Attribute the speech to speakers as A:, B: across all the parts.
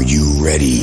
A: you ready?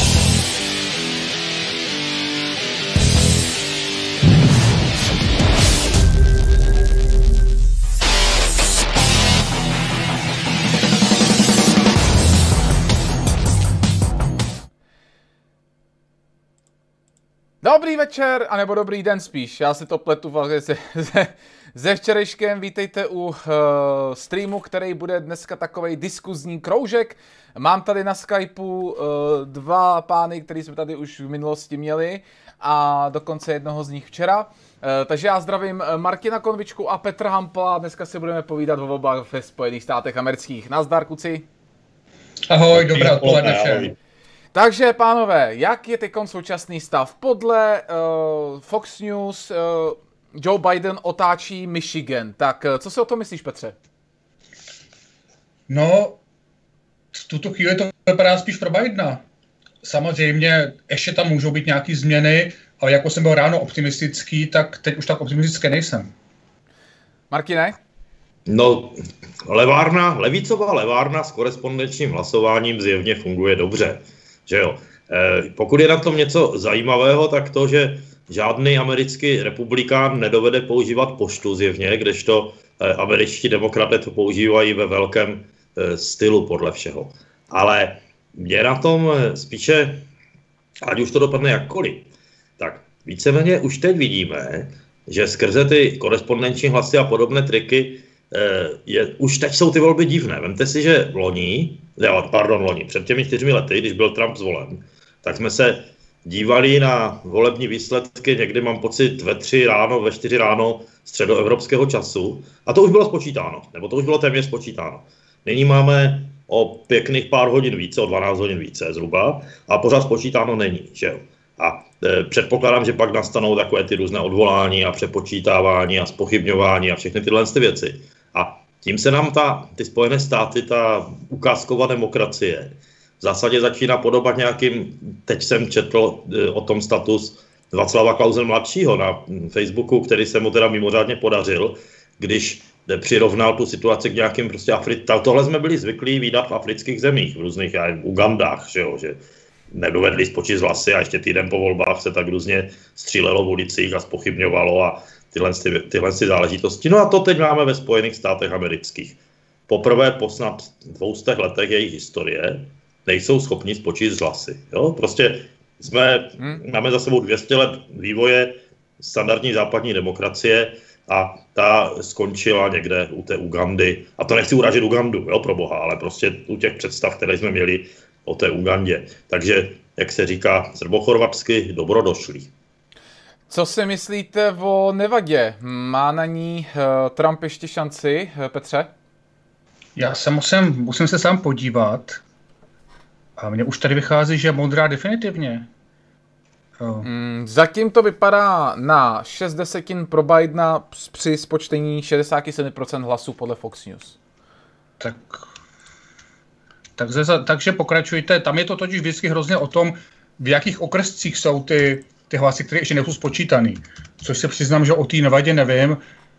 B: Dobrý večer, anebo dobrý den spíš, já si to pletu ze včerejškem. Vítejte u streamu, který bude dneska takovej diskuzní kroužek. Mám tady na Skypeu dva pány, který jsme tady už v minulosti měli a dokonce jednoho z nich včera. Takže já zdravím Martina Konvičku a Petra Hampla. Dneska si budeme povídat o volbách ve Spojených státech amerických. Nazdar, kuci.
C: Ahoj, dobré odpoledne všem.
B: Takže, pánové, jak je teď současný stav? Podle Fox News Joe Biden otáčí Michigan. Tak co si o tom myslíš, Petře?
C: No, v tuto chvíli to vypadá spíš pro Bidena. Samozřejmě ještě tam můžou být nějaké změny, ale jako jsem byl ráno optimistický, tak teď už tak optimistický nejsem.
B: Martine?
D: No, levicová levárna s korespondenčním hlasováním zjevně funguje dobře. Že jo? Pokud je na tom něco zajímavého, tak to, že žádný americký republikán nedovede používat poštu zjevně, kdežto američtí demokraté to používají ve velkém stylu podle všeho. Ale je na tom spíše, ať už to dopadne jakkoliv, tak víceméně už teď vidíme, že skrze ty korespondenční hlasy a podobné triky už teď jsou ty volby divné. Vemte si, že loni, před těmi 4 lety, když byl Trump zvolen, tak jsme se dívali na volební výsledky, někdy mám pocit ve 3 ráno, ve 4 ráno středoevropského času a to už bylo spočítáno, nebo to už bylo téměř spočítáno. Nyní máme o pěkných pár hodin více, o 12 hodin více zhruba a pořád spočítáno není, že jo. A předpokládám, že pak nastanou takové ty různé odvolání a přepočítávání a zpochybňování a všechny tyhle věci. A tím se nám ty Spojené státy, ta ukázková demokracie, v zásadě začíná podobat nějakým, teď jsem četl o tom status Václava Klause mladšího na Facebooku, který se mu teda mimořádně podařil, když přirovnal tu situaci k nějakým prostě tohle jsme byli zvyklí vídat v afrických zemích, v různých Ugandách, že jo, že nedovedli spočítat hlasy a ještě týden po volbách se tak různě střílelo v ulicích a zpochybňovalo a tyhle záležitosti. No a to teď máme ve Spojených státech amerických. Poprvé po snad 200 letech jejich historie nejsou schopni spočítat hlasy. Jo? Prostě máme za sebou 200 let vývoje standardní západní demokracie a ta skončila někde u té Ugandy. A to nechci uražit Ugandu, jo, pro boha, ale prostě u těch představ, které jsme měli o té Ugandě. Takže, jak se říká srbochorvatsky, dobrodošlí.
B: Co si myslíte o Nevadě? Má na ní Trump ještě šanci, Petře?
C: Já se musím se sám podívat. A mně už tady vychází, že modrá definitivně.
B: Zatím to vypadá na 6 desetin pro Bidena při spočtení 67% hlasů podle Fox News.
C: Takže pokračujte. Tam je to totiž vždycky hrozně o tom, v jakých okrescích jsou ty hlasy, které ještě nejsou spočítaný. Což se přiznám, že o té Nevadě nevím.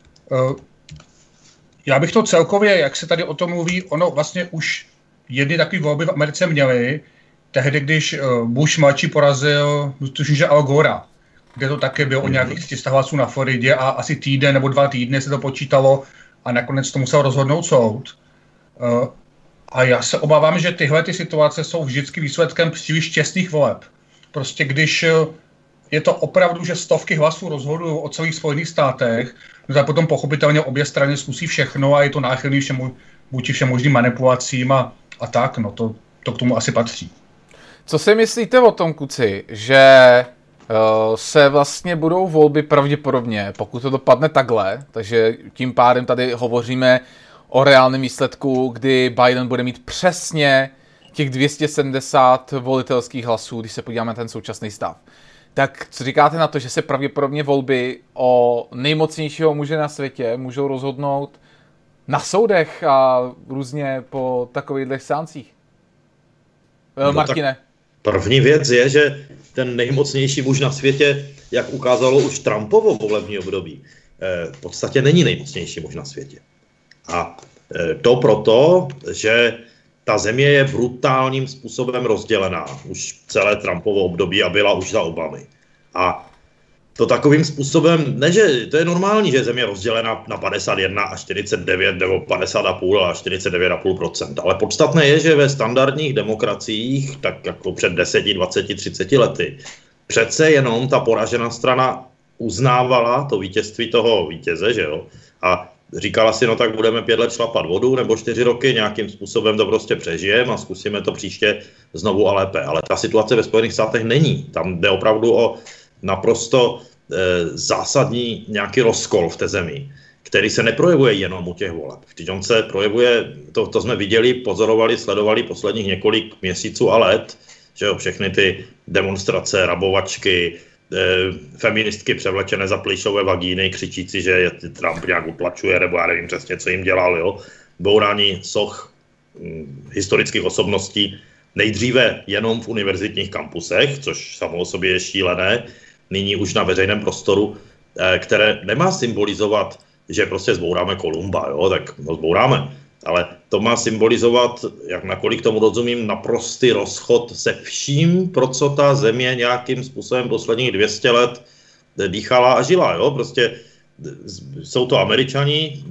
C: Já bych to celkově, jak se tady o tom mluví, ono vlastně už jedny takové volby v Americe měly, tehdy, když Bush mladší porazil, tuším, že Al Gora, kde to také bylo o nějakých 300 hlasů na Floridě a asi týden nebo 2 týdny se to počítalo a nakonec to musel rozhodnout soud. A já se obávám, že tyhle ty situace jsou vždycky výsledkem příliš těsných voleb. Prostě když je to opravdu, že stovky hlasů rozhodují o celých Spojených státech, no tak potom pochopitelně obě strany zkusí všechno a je to náchylný vůči všem možným manipulacím a tak, no to k tomu asi patří.
B: Co si myslíte o tom, kuci, že se vlastně budou volby pravděpodobně, pokud to dopadne takhle, takže tím pádem tady hovoříme o reálném výsledku, kdy Biden bude mít přesně těch 270 volitelských hlasů, když se podíváme na ten současný stav. Tak co říkáte na to, že se pravděpodobně volby o nejmocnějšího muže na světě můžou rozhodnout na soudech a různě po takovýchhle seancích? Martine?
D: První věc je, že ten nejmocnější muž na světě, jak ukázalo už Trumpovo volební období, v podstatě není nejmocnější muž na světě. A to proto, že ta země je brutálním způsobem rozdělená už celé Trumpovo období a byla už za Obamy. A to takovým způsobem, ne, že to je normální, že je země rozdělena na 51 a 49 nebo 50,5 a 49,5%. Ale podstatné je, že ve standardních demokraciích, tak jako před 10, 20, 30 lety, přece jenom ta poražená strana uznávala to vítězství toho vítěze, že jo? A říkala si, no tak budeme 5 let šlapat vodu, nebo 4 roky, nějakým způsobem to prostě přežijeme a zkusíme to příště znovu a lépe. Ale ta situace ve Spojených státech není. Tam jde opravdu o naprosto zásadní nějaký rozkol v té zemi, který se neprojevuje jenom u těch voleb. Vždyť on se projevuje, to jsme viděli, pozorovali, sledovali posledních několik měsíců a let, že jo, všechny ty demonstrace, rabovačky, feministky převlečené za plíšové vagíny, křičící, že je Trump nějak utlačuje, nebo já nevím přesně, co jim dělal, jo. Bourání soch historických osobností, nejdříve jenom v univerzitních kampusech, což samo o sobě je šílené, nyní už na veřejném prostoru, které nemá symbolizovat, že prostě zbouráme Kolumba, jo, tak ho zbouráme. Ale to má symbolizovat, jak nakolik tomu rozumím, naprostý rozchod se vším, pro co ta země nějakým způsobem posledních 200 let dýchala a žila. Jo? Prostě jsou to Američani,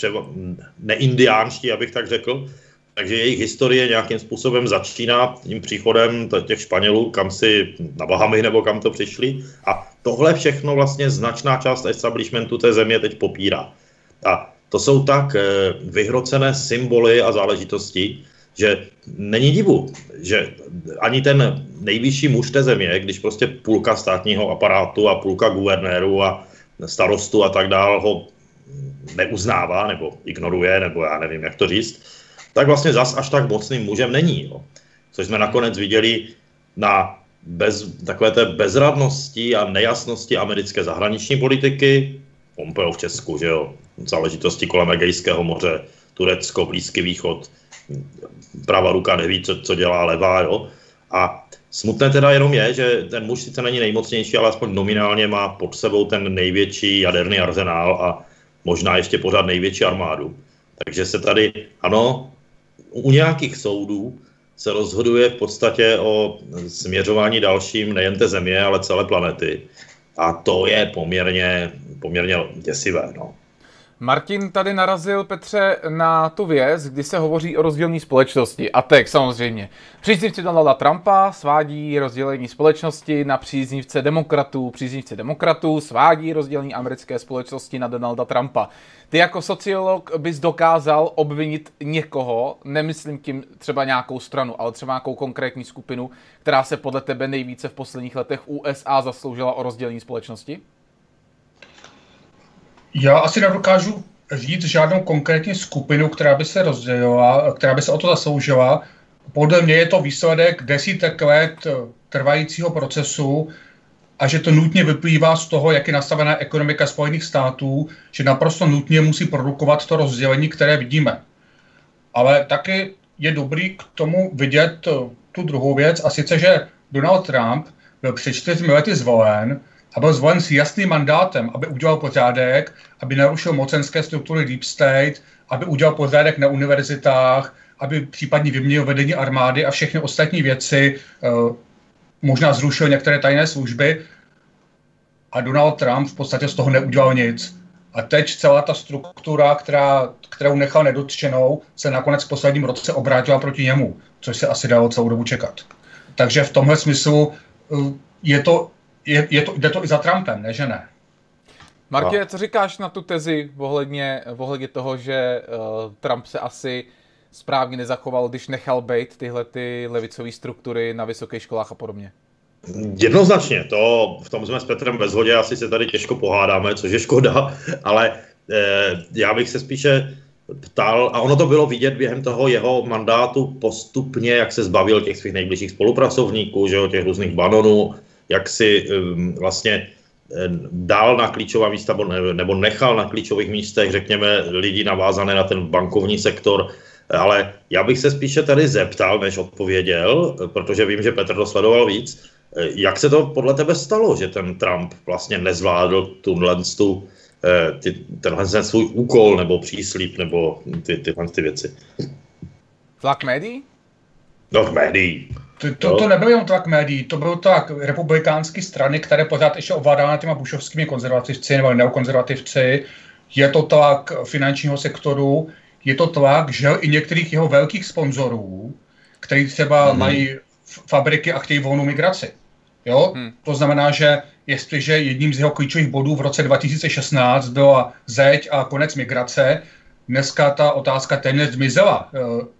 D: neindiánští, abych tak řekl, takže jejich historie nějakým způsobem začíná tím příchodem těch Španělů, kam si na Bahamy nebo kam to přišli. A tohle všechno vlastně značná část establishmentu té země teď popírá. A to jsou tak vyhrocené symboly a záležitosti, že není divu, že ani ten nejvyšší muž té země, když prostě půlka státního aparátu a půlka guvernérů a starostů a tak dál ho neuznává nebo ignoruje, nebo já nevím, jak to říct, tak vlastně zas až tak mocným mužem není. Jo. Což jsme nakonec viděli na takové té bezradnosti a nejasnosti americké zahraniční politiky, Pompeo v Česku, že jo, záležitosti kolem Egejského moře, Turecko, Blízký východ, pravá ruka neví, co dělá levá, jo. A smutné teda jenom je, že ten muž sice není nejmocnější, ale aspoň nominálně má pod sebou ten největší jaderný arzenál a možná ještě pořád největší armádu. Takže se tady, ano, u nějakých soudů se rozhoduje v podstatě o směřování dalším nejen té země, ale celé planety. A to je poměrně děsivé, no.
B: Martin tady narazil, Petře, na tu věc, kdy se hovoří o rozdělení společnosti. A tak samozřejmě. Příznivci Donalda Trumpa svádí rozdělení společnosti na příznivce demokratů svádí rozdělení americké společnosti na Donalda Trumpa. Ty jako sociolog bys dokázal obvinit někoho, nemyslím tím třeba nějakou stranu, ale třeba nějakou konkrétní skupinu, která se podle tebe nejvíce v posledních letech v USA zasloužila o rozdělení společnosti?
C: Já asi nedokážu říct žádnou konkrétní skupinu, která by se rozdělila, která by se o to zasloužila. Podle mě je to výsledek desítek let trvajícího procesu a že to nutně vyplývá z toho, jak je nastavená ekonomika Spojených států, že naprosto nutně musí produkovat to rozdělení, které vidíme. Ale taky je dobrý k tomu vidět tu druhou věc, a sice, že Donald Trump byl před 4 lety zvolen a byl zvolen s jasným mandátem, aby udělal pořádek, aby narušil mocenské struktury Deep State, aby udělal pořádek na univerzitách, aby případně vyměnil vedení armády a všechny ostatní věci, možná zrušil některé tajné služby. A Donald Trump v podstatě z toho neudělal nic. A teď celá ta struktura, kterou nechal nedotčenou, se nakonec v posledním roce obrátila proti němu, což se asi dalo celou dobu čekat. Takže v tomhle smyslu jde to i za Trumpem, ne že ne?
B: Martě, co říkáš na tu tezi ohledně toho, že Trump se asi správně nezachoval, když nechal bejt tyhle ty levicové struktury na vysokých školách a podobně?
D: Jednoznačně, v tom jsme s Petrem ve shodě, asi se tady těžko pohádáme, což je škoda, ale já bych se spíše ptal, a ono to bylo vidět během toho jeho mandátu postupně, jak se zbavil těch svých nejbližších spolupracovníků, že jo, těch různých Bannonů, jak si vlastně dal na klíčová místa, nebo nechal na klíčových místech, řekněme, lidi navázané na ten bankovní sektor. Ale já bych se spíše tady zeptal, než odpověděl, protože vím, že Petr to sledoval víc. Jak se to podle tebe stalo, že ten Trump vlastně nezvládl tenhle svůj úkol nebo příslib nebo ty věci?
B: Tlak médií?
D: No, médií.
C: To nebyl jen tlak médií, to byl tlak republikánské strany, které pořád ještě ovládány těma bushovskými konzervativci nebo neokonzervativci. Je to tlak finančního sektoru, je to tlak, že i některých jeho velkých sponzorů, kteří třeba mají fabriky a chtějí volnou migraci. Jo? To znamená, že jestliže jedním z jeho klíčových bodů v roce 2016 byla zeď a konec migrace, dneska ta otázka téměř zmizela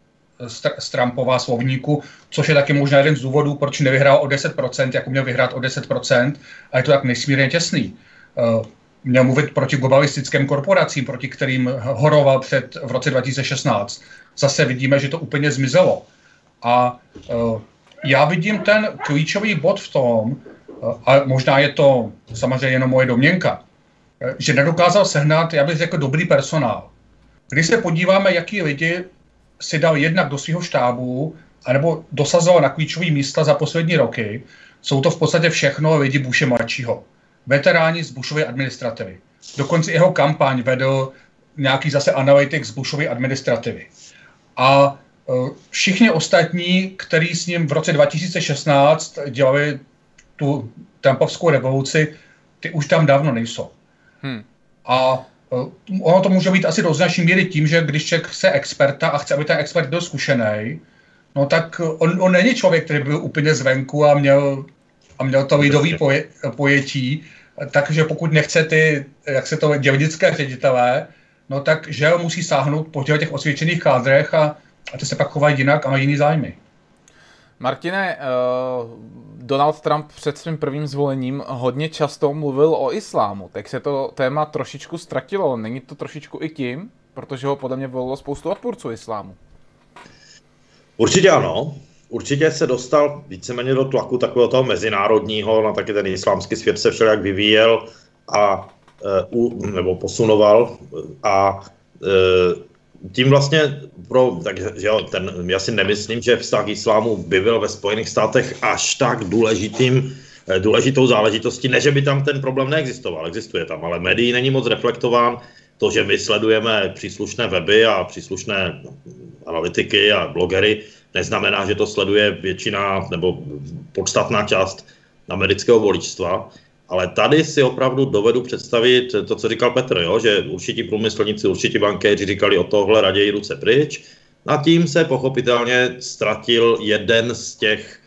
C: z Trumpova slovníku, což je taky možná jeden z důvodů, proč nevyhrál o 10%, jako měl vyhrát o 10%, a je to tak nesmírně těsný. Měl mluvit proti globalistickým korporacím, proti kterým horoval v roce 2016. Zase vidíme, že to úplně zmizelo. A já vidím ten klíčový bod v tom, a možná je to samozřejmě jenom moje domněnka, že nedokázal sehnat, já bych řekl, dobrý personál. Když se podíváme, jaký lidi si dal jednak do svého štábu, anebo dosazoval na klíčové místa za poslední roky, jsou to v podstatě všechno lidi Bushe mladšího. Veteráni z Bushovy administrativy. Dokonce jeho kampaň vedl nějaký zase analytik z Bushovy administrativy. A všichni ostatní, kteří s ním v roce 2016 dělali tu trumpovskou revoluci, ty už tam dávno nejsou. A ono to může být asi do značné míry tím, že když člověk chce experta a chce, aby ten expert byl zkušený, no tak on není člověk, který byl úplně zvenku a měl to lidový pojetí, takže pokud nechce ty, jak se to dělnické ředitelé, no tak že musí sáhnout po těch osvědčených kádrech a ty se pak chovají jinak a mají jiný zájmy.
B: Martine, Donald Trump před svým prvním zvolením hodně často mluvil o islámu, tak se to téma trošičku ztratilo. Není to trošičku i tím, protože ho podle mě volilo spoustu odpůrců islámu?
D: Určitě ano. Určitě se dostal víceméně do tlaku takového toho mezinárodního, no taky ten islámský svět se všelijak vyvíjel a nebo posunoval a tím vlastně takže já si nemyslím, že vztah islámu by byl ve Spojených státech až tak důležitou záležitostí, ne že by tam ten problém neexistoval, existuje tam, ale médií není moc reflektován. To, že my sledujeme příslušné weby a příslušné analytiky a blogery, neznamená, že to sleduje většina nebo podstatná část amerického voličstva. Ale tady si opravdu dovedu představit to, co říkal Petr, jo? Že určití průmyslníci, určití bankéři říkali o tohle raději ruce pryč. A tím se pochopitelně ztratil jeden z těch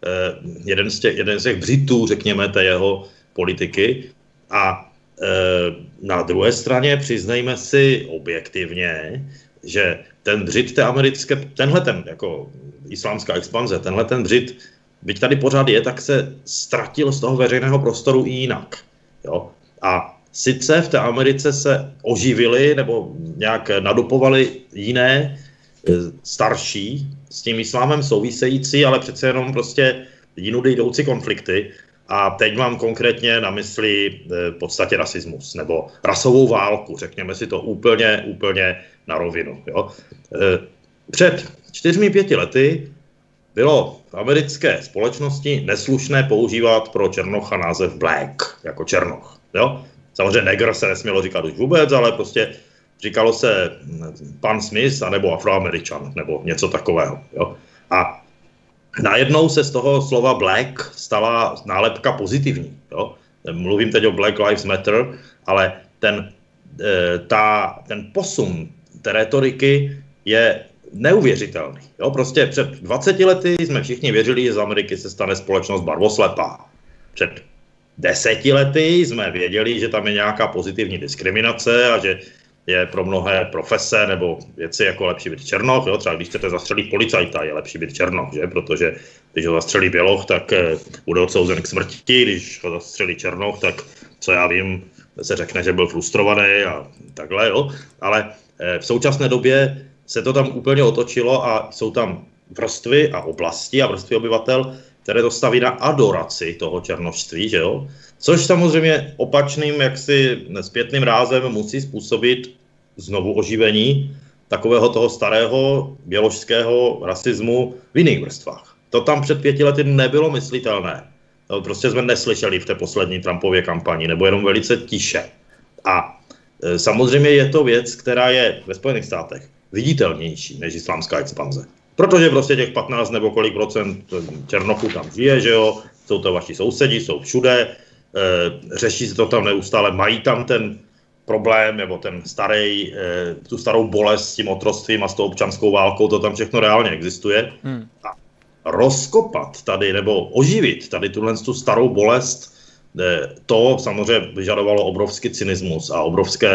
D: břitů, řekněme, té jeho politiky. A na druhé straně přiznejme si objektivně, že ten břit té americké, jako islámská expanze, ten břit, byť tady pořád je, tak se ztratil z toho veřejného prostoru i jinak. Jo? A sice v té Americe se oživili nebo nějak nadupovali jiné starší s tím islámem související, ale přece jenom prostě jinudy jdoucí konflikty. A teď mám konkrétně na mysli v podstatě rasismus nebo rasovou válku, řekněme si to úplně na rovinu. Jo? Před 4-5 lety bylo v americké společnosti neslušné používat pro černocha název black, jako černoch. Jo? Samozřejmě negr se nesmělo říkat už vůbec, ale prostě říkalo se pan Smith anebo afroameričan, nebo něco takového. Jo? A najednou se z toho slova black stala nálepka pozitivní. Jo? Mluvím teď o Black Lives Matter, ale ten posun té rétoriky je neuvěřitelný. Jo? Prostě před 20 lety jsme všichni věřili, že z Ameriky se stane společnost barvoslepá. Před 10 lety jsme věděli, že tam je nějaká pozitivní diskriminace a že je pro mnohé profese nebo věci jako lepší být černoch. Jo? Třeba když chcete zastřelit policajta, je lepší být černoch, že? Protože když ho zastřelí běloch, tak bude odsouzen k smrti, když ho zastřelí černoch, tak co já vím, se řekne, že byl frustrovaný a takhle. Jo? Ale v současné době se to tam úplně otočilo a jsou tam vrstvy a oblasti a vrstvy obyvatel, které to staví na adoraci toho černošství, že jo? Což samozřejmě opačným, jaksi zpětným rázem musí způsobit znovu oživení takového toho starého běložského rasismu v jiných vrstvách. To tam před 5 lety nebylo myslitelné. To prostě jsme neslyšeli v té poslední Trumpově kampani, nebo jenom velice tiše. A samozřejmě je to věc, která je ve Spojených státech viditelnější než islámská expanze. Protože prostě těch 15 nebo kolik procent Černochů tam žije, že jo, jsou to vaši sousedi, jsou všude, řeší se to tam neustále, mají tam ten problém, nebo ten tu starou bolest s tím otroctvím a s tou občanskou válkou, to tam všechno reálně existuje. A rozkopat tady, nebo oživit tady tu starou bolest, to samozřejmě vyžadovalo obrovský cynismus a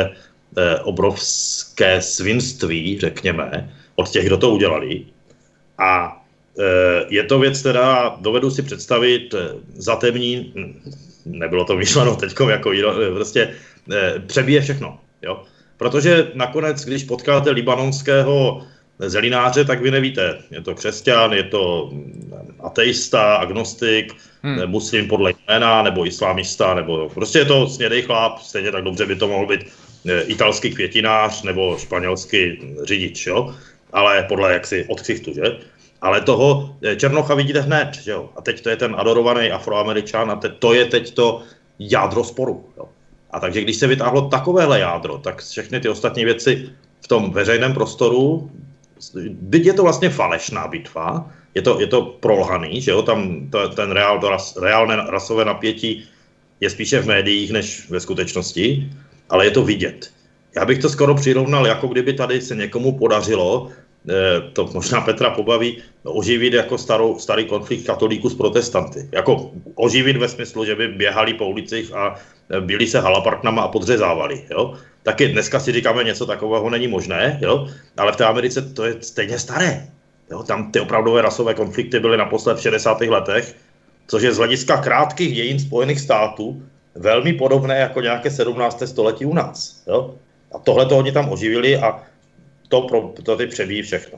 D: obrovské svinství, řekněme, od těch, kdo to udělali. A je to věc, teda dovedu si představit, zatemní, nebylo to myšleno teďko jako prostě přebije všechno, jo. Protože nakonec, když potkáte libanonského zelináře, tak vy nevíte, je to křesťan, je to ateista, agnostik, muslim podle jména, nebo islámista, nebo prostě je to smědej chlap, stejně tak dobře by to mohl být italský květinář, nebo španělský řidič, jo, ale podle jaksi od ksichtu, že? Ale toho Černocha vidíte hned, že jo, a teď to je ten adorovaný Afroameričan a to je teď to jádro sporu, jo. A takže když se vytáhlo takovéhle jádro, tak všechny ty ostatní věci v tom veřejném prostoru, byť je to vlastně falešná bitva, je to prolhaný, že jo, tam ten reálné rasové napětí je spíše v médiích než ve skutečnosti, ale je to vidět. Já bych to skoro přirovnal, jako kdyby tady se někomu podařilo, to možná Petra pobaví, oživit jako starý konflikt katolíků s protestanty. Jako oživit ve smyslu, že by běhali po ulicích a bili se halapartnama a podřezávali. Jo? Taky dneska si říkáme, něco takového není možné, jo? Ale v té Americe to je stejně staré. Jo? Tam ty opravdové rasové konflikty byly naposled v 60. letech, což je z hlediska krátkých dějin Spojených států velmi podobné jako nějaké 17. století u nás. Jo? A tohle to oni tam oživili a to ty přebíjí všechno.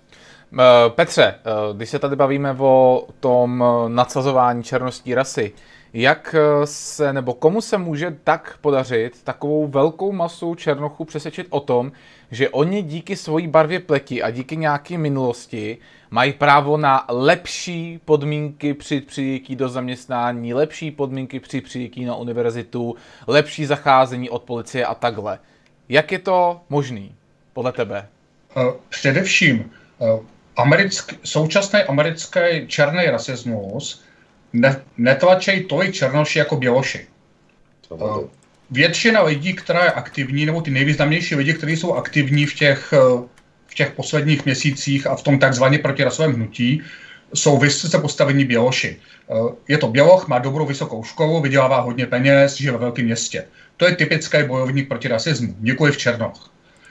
B: Petře, když se tady bavíme o tom nadsazování čerností rasy, jak se, nebo komu se může tak podařit takovou velkou masu černochů přesvědčit o tom, že oni díky svojí barvě pleti a díky nějaké minulosti mají právo na lepší podmínky při přijetí do zaměstnání, lepší podmínky při přijetí na univerzitu, lepší zacházení od policie a takhle. Jak je to možný podle tebe?
C: Především současný americký černý rasismus netlačí tolik černoši jako běloši. Většina lidí, která je aktivní, nebo ty nejvýznamnější lidi, kteří jsou aktivní v těch posledních měsících a v tom takzvaně protirasovém hnutí, jsou vysoce postavení běloši. Je to běloch, má dobrou vysokou školu, vydělává hodně peněz, žije ve velkém městě. To je typický bojovník proti rasismu, nikoliv černoch.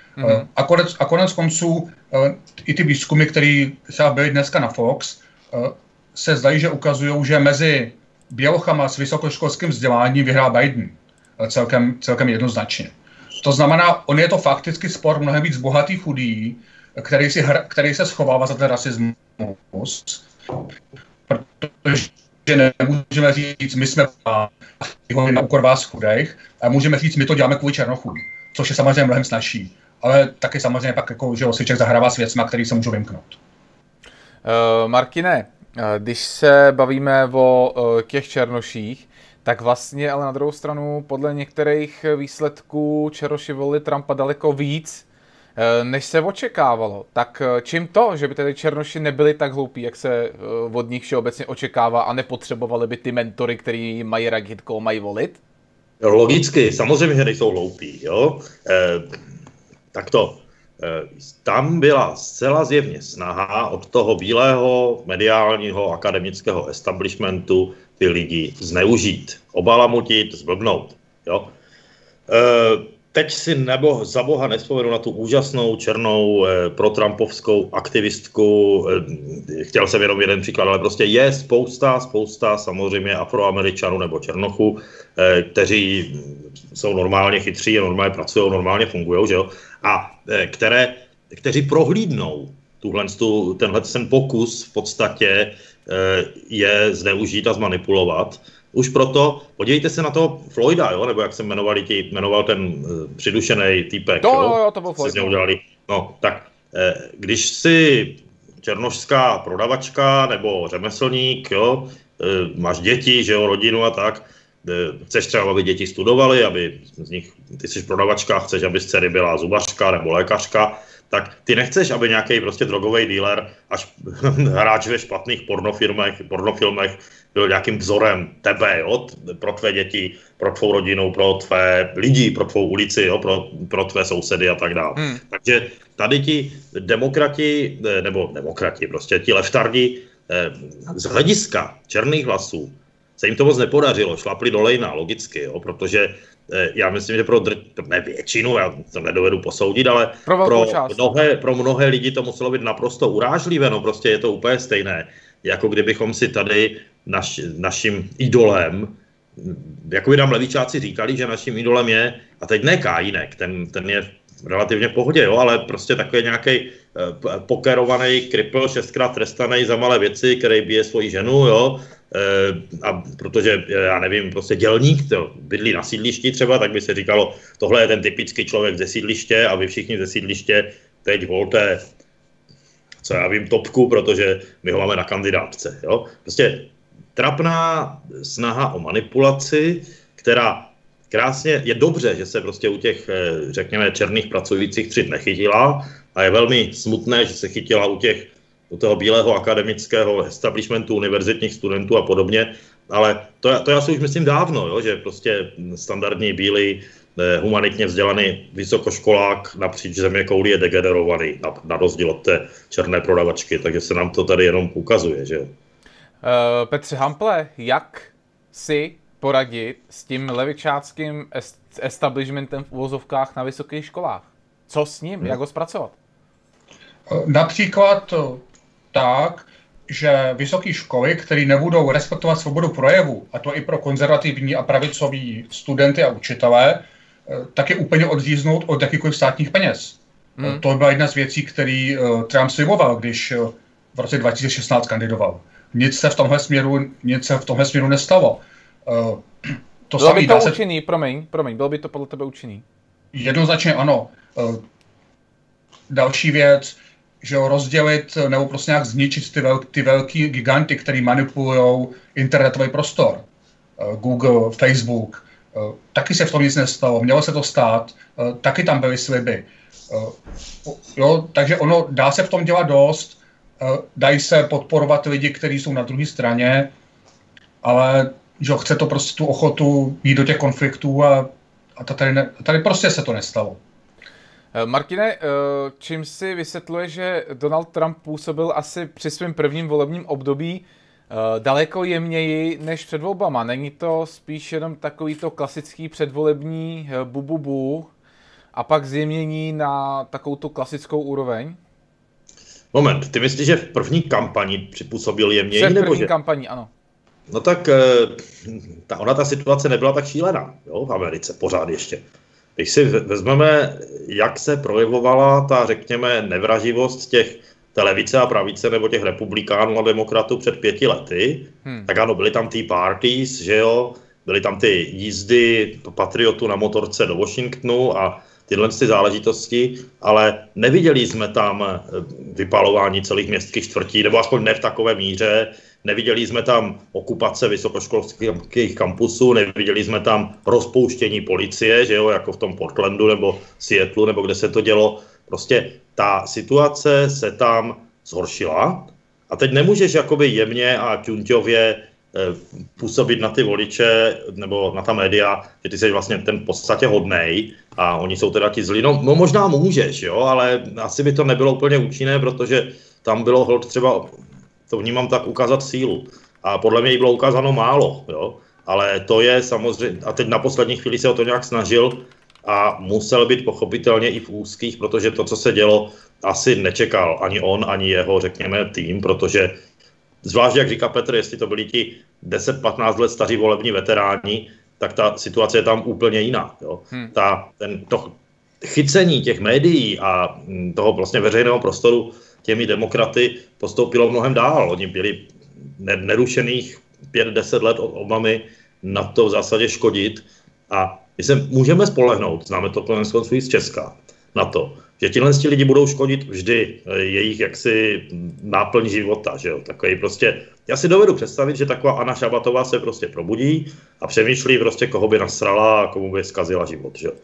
C: A konec konců i ty výzkumy, které třeba byly dneska na Fox, se zdají, že ukazují, že mezi bělochama s vysokoškolským vzděláním vyhrál Biden celkem jednoznačně. To znamená, on je to fakticky spor mnohem víc bohatý chudý, který se schovává za ten rasismus, protože nemůžeme říct, my jsme na úkor vás chudých, a můžeme říct, my to děláme kvůli černochům, což je samozřejmě mnohem snazší. Ale taky samozřejmě pak jako, že si člověk zahrává s věcma, který se můžou vymknout.
B: Martine, když se bavíme o těch černoších, tak vlastně ale na druhou stranu podle některých výsledků černoši volili Trumpa daleko víc, než se očekávalo. Tak čím to, že by tedy černoši nebyli tak hloupí, jak se od nich všeobecně očekává a nepotřebovali by ty mentory, který mají radit, koho mají volit?
D: Logicky, samozřejmě, že nejsou hloupí, jo. Tam byla zcela zjevně snaha od toho bílého mediálního akademického establishmentu ty lidi zneužít, obalamutit, zblbnout. Jo? Teď si za boha nevzpomenu na tu úžasnou černou protrampovskou aktivistku, chtěl jsem jenom jeden příklad, ale prostě je spousta samozřejmě Afroameričanů nebo Černochů, kteří jsou normálně chytří, normálně pracují, normálně fungují, že jo? A kteří prohlídnou tenhle pokus v podstatě je zneužít a zmanipulovat. Už proto, podívejte se na toho Floyda, jo? Nebo jak se jmenoval ten přidušený týpek,
B: jo, to byl Floyd.
D: No, tak když si černošská prodavačka nebo řemeslník, jo, máš děti, že jo, rodinu a tak, chceš třeba, aby děti studovaly, aby z nich, ty jsi prodavačka, chceš, aby z dcery byla zubařka nebo lékařka, tak ty nechceš, aby nějaký prostě drogový dealer, až hráč ve špatných pornofilmech byl nějakým vzorem tebe, jo, pro tvé děti, pro tvou rodinu, pro tvé lidi, pro tvou ulici, jo, pro tvé sousedy a tak dále. Takže tady ti demokrati, prostě ti leftardi z hlediska černých hlasů se jim to moc nepodařilo, šlapli do lejna, logicky, jo, protože já myslím, že ne většinu, já to nedovedu posoudit, ale pro mnohé lidi to muselo být naprosto urážlivé, no prostě je to úplně stejné, jako kdybychom si tady naším idolem, jako by nám levičáci říkali, že naším idolem je, a teď ne Kajínek, ten je relativně v pohodě, jo, ale prostě takový nějaký pokerovaný kripl, 6krát trestaný za malé věci, který bije svoji ženu, jo, a protože, já nevím, prostě dělník, to bydlí na sídlišti třeba, tak by se říkalo, tohle je ten typický člověk ze sídliště a vy všichni ze sídliště teď volte, co já vím, Topku, protože my ho máme na kandidátce, jo. Prostě trapná snaha o manipulaci, která krásně, je dobře, že se prostě u těch, řekněme, černých pracujících tříd nechytila a je velmi smutné, že se chytila u toho bílého akademického establishmentu, univerzitních studentů a podobně, ale to já si už myslím dávno, jo, že prostě standardní bílý, humanitně vzdělaný vysokoškolák napříč zeměkoulí je degenerovaný, na rozdíl od té černé prodavačky, takže se nám to tady jenom ukazuje, že jo.
B: Petře Hample, jak si poradit s tím levičáckým establishmentem v uvozovkách na vysokých školách? Co s ním? Jak ho zpracovat?
C: Například tak, že vysoké školy, které nebudou respektovat svobodu projevu, a to i pro konzervativní a pravicový studenty a učitelé, tak je úplně odříznout od jakýchkoliv státních peněz. To byla jedna z věcí, který Trump sliboval, když v roce 2016 kandidoval. Nic se v tomhle směru nestalo.
B: Bylo by to účinný, promiň, bylo by to podle tebe účinný?
C: Jednoznačně ano. Další věc, že rozdělit nebo prostě nějak zničit ty velký giganty, který manipulují internetový prostor. Google, Facebook. Taky se v tom nic nestalo, mělo se to stát, taky tam byly sliby. Jo, takže dá se v tom dělat dost, dají se podporovat lidi, kteří jsou na druhé straně, ale že chce to prostě tu ochotu jít do těch konfliktů a tady prostě se to nestalo.
B: Martine, čím si vysvětluje, že Donald Trump působil asi při svém prvním volebním období daleko jemněji než před volbama? Není to spíš jenom takovýto klasický předvolební bu a pak zjemnění na takovou tu klasickou úroveň?
D: Moment, ty myslíš, že v první kampani připůsobil jemněji?
B: Před první kampaní, ano.
D: No tak ta situace nebyla tak šílená, jo, v Americe pořád ještě. Když si vezmeme, jak se projevovala ta, řekněme, nevraživost těch levice a pravice nebo těch republikánů a demokratů před 5 lety, tak ano, byly tam ty parties, že jo, byly tam ty jízdy patriotů na motorce do Washingtonu a tyhle záležitosti, ale neviděli jsme tam vypalování celých městských čtvrtí, nebo aspoň ne v takové míře. Neviděli jsme tam okupace vysokoškolských kampusů, neviděli jsme tam rozpouštění policie, že jo, jako v tom Portlandu nebo Seattlu, nebo kde se to dělo. Prostě ta situace se tam zhoršila a teď nemůžeš jakoby jemně a ťunťově působit na ty voliče nebo na ta média, že ty jsi vlastně ten v podstatě hodnej a oni jsou teda ti zlí. No možná můžeš, jo, ale asi by to nebylo úplně účinné, protože tam bylo holt třeba, to vnímám tak, ukázat sílu. A podle mě jí bylo ukázáno málo, jo. Ale to je samozřejmě, a teď na poslední chvíli se o to nějak snažil a musel být pochopitelně i v úzkých, protože to, co se dělo, asi nečekal ani on, ani jeho, řekněme, tým, protože zvlášť, jak říká Petr, jestli to byli ti 10-15 let staří volební veteráni, tak ta situace je tam úplně jiná. Jo. To chycení těch médií a toho vlastně veřejného prostoru těmi demokraty postoupilo mnohem dál. Oni byli nerušených 5-10 let od Obamy na to v zásadě škodit a my se můžeme spolehnout, známe to koneckonců z Česka, na to, že tihle lidi budou škodit vždy jejich jaksi náplň života, že jo, takový prostě, já si dovedu představit, že taková Anna Šabatová se prostě probudí a přemýšlí prostě, koho by nasrala a komu by zkazila život, že jo.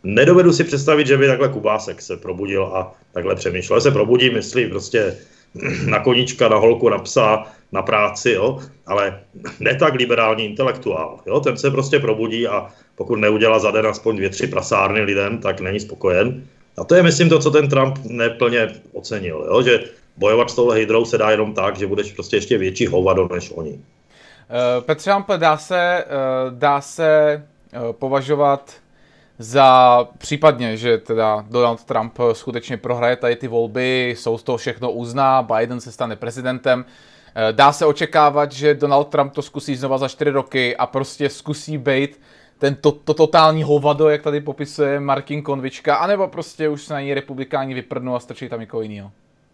D: nedovedu si představit, že by takhle Kubásek se probudil a takhle přemýšlel. Se probudí, myslí prostě na koníčka, na holku, na psa, na práci, jo, ale ne tak liberální intelektuál, jo, ten se prostě probudí a pokud neudělá za den aspoň 2-3 prasárny lidem, tak není spokojen. A to je, myslím, to, co ten Trump neplně ocenil, jo, že bojovat s touhle hydrou se dá jenom tak, že budeš prostě ještě větší hovado než oni.
B: Petře Hample, dá se považovat za případně, že teda Donald Trump skutečně prohraje tady ty volby, jsou z toho všechno uzná, Biden se stane prezidentem. Dá se očekávat, že Donald Trump to zkusí znova za 4 roky a prostě zkusí bejt to totální hovado, jak tady popisuje Martin Konvička, anebo prostě už se na ní republikáni vyprdnou a strčí tam někoho jiného?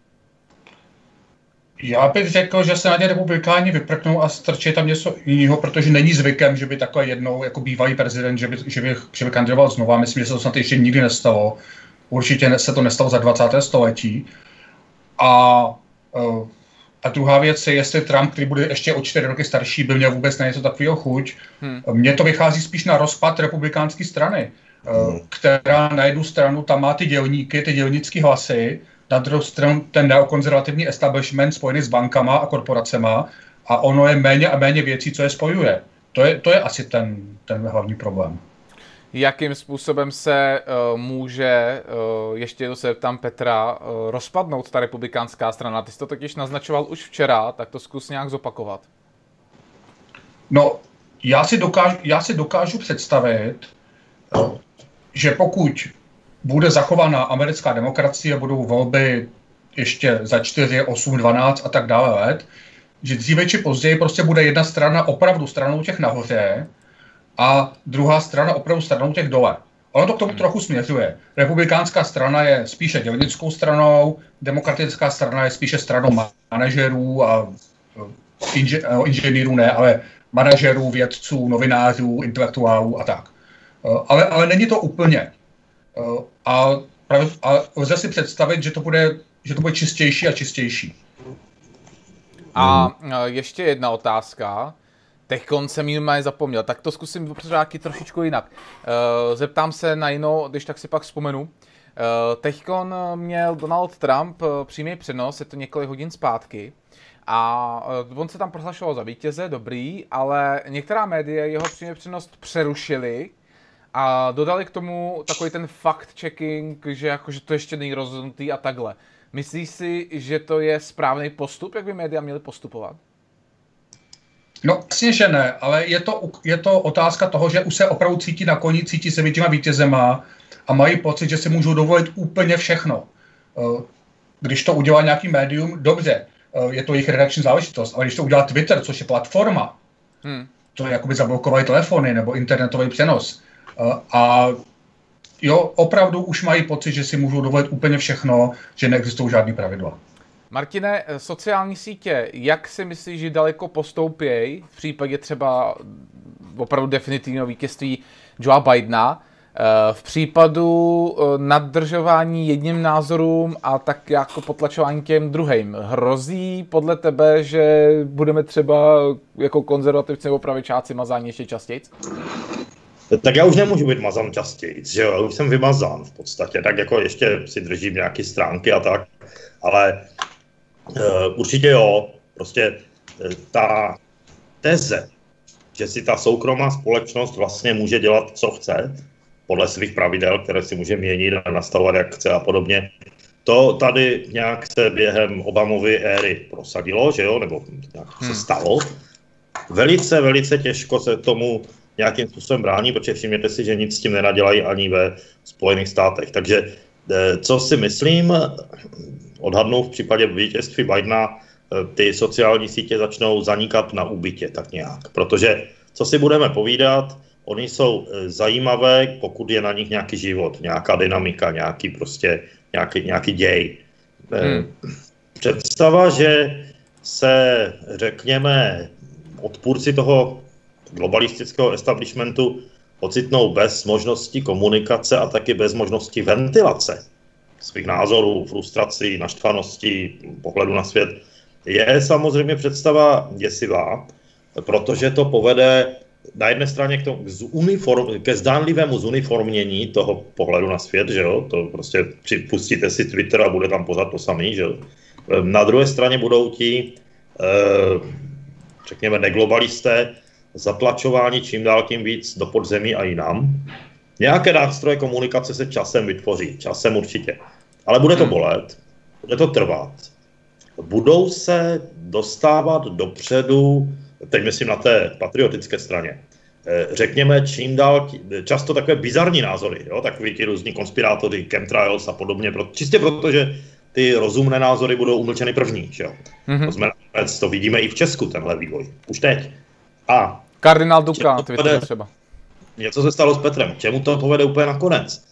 C: Já bych řekl, že se na ně republikáni vyprdnou a strčí tam něco jiného, protože není zvykem, že by takhle jednou jako bývalý prezident, že by kandidoval znova. Myslím, že se to snad ještě nikdy nestalo. Určitě se to nestalo za 20. století. A druhá věc je, jestli Trump, který bude ještě o 4 roky starší, by měl vůbec na něco takového chuť. Mně to vychází spíš na rozpad republikánské strany, která na jednu stranu tam má ty dělníky, ty dělnické hlasy, na druhou stranu ten neokonzervativní establishment spojený s bankama a korporacema a ono je méně a méně věcí, co je spojuje. To je asi ten hlavní problém.
B: Jakým způsobem se může, ještě to se zeptám Petra, rozpadnout ta republikánská strana? Ty jsi to totiž naznačoval už včera, tak to zkus nějak zopakovat.
C: No, já si dokážu představit, že pokud bude zachována americká demokracie, budou volby ještě za 4, 8, 12 a tak dále let, že dříve či později prostě bude jedna strana opravdu stranou těch nahoře a druhá strana opravdu stranou těch dole. Ono to k tomu trochu směřuje. Republikánská strana je spíše dělnickou stranou, demokratická strana je spíše stranou manažerů a inženýrů ne, ale manažerů, vědců, novinářů, intelektuálů a tak. Ale není to úplně. A lze si představit, že to bude čistější a čistější.
B: A ještě jedna otázka. Teďkon jsem ji zapomněl, tak to zkusím trošičku jinak. Zeptám se na jinou, když tak si pak vzpomenu. Teďkon měl Donald Trump přímý přenos, je to několik hodin zpátky. A on se tam prohlašoval za vítěze, dobrý, ale některá média jeho přímý přenos přerušili a dodali k tomu takový ten fact-checking, že to ještě není rozhodnutý a takhle. Myslíš si, že to je správný postup, jak by média měly postupovat?
C: No, jasně, že ne, ale je to otázka toho, že už se opravdu cítí na koni, cítí se těma vítězema a mají pocit, že si můžou dovolit úplně všechno. Když to udělá nějaký médium, dobře, je to jejich redakční záležitost, ale když to udělá Twitter, což je platforma, to je jakoby zablokovali telefony nebo internetový přenos. A jo, opravdu už mají pocit, že si můžou dovolit úplně všechno, že neexistují žádný pravidla.
B: Martine, sociální sítě, jak si myslíš, že daleko postoupějí v případě třeba opravdu definitivního vítězství Joea Bidena, v případu naddržování jedním názorům a tak jako potlačování těm druhým? Hrozí podle tebe, že budeme třeba jako konzervativci nebo pravičáci mazáni ještě častěji?
D: Tak já už nemůžu být mazán častěji, že jo, já už jsem vymazán v podstatě, tak jako ještě si držím nějaké stránky a tak, ale určitě jo, prostě ta teze, že si ta soukromá společnost vlastně může dělat, co chce, podle svých pravidel, které si může měnit a nastavovat, jak chce a podobně, to tady nějak se během Obamovy éry prosadilo, že jo, nebo nějak se stalo. Velice, velice těžko se tomu nějakým způsobem brání, protože všimněte si, že nic s tím nenadělají ani ve Spojených státech. Takže co si myslím, odhadnou v případě vítězství Bidena, ty sociální sítě začnou zanikat na úbytě tak nějak. Protože, co si budeme povídat, oni jsou zajímavé, pokud je na nich nějaký život, nějaká dynamika, nějaký děj. Představa, že se, řekněme, odpůrci toho globalistického establishmentu ocitnou bez možnosti komunikace a taky bez možnosti ventilace svých názorů, frustrací, naštvanosti, pohledu na svět, je samozřejmě představa děsivá, protože to povede na jedné straně ke zdánlivému zuniformění toho pohledu na svět, že jo, to prostě připustíte si Twitter a bude tam pořád to samý, že jo. Na druhé straně budou ti, řekněme, neglobalisté zatlačování čím dál tím víc do podzemí a jinam. Nějaké nástroje komunikace se časem vytvoří, časem určitě. Ale bude to bolet, bude to trvat. Budou se dostávat dopředu, teď myslím na té patriotické straně, řekněme čím dál, často takové bizarní názory, jo? Takový ti různí konspirátoři, chemtrails a podobně, čistě proto, že ty rozumné názory budou umlčeny první. Že jo? To vidíme i v Česku, tenhle vývoj. Už teď. A
B: kardinál Duka na Twitteru třeba.
D: Něco se stalo s Petrem. Čemu to povede úplně nakonec?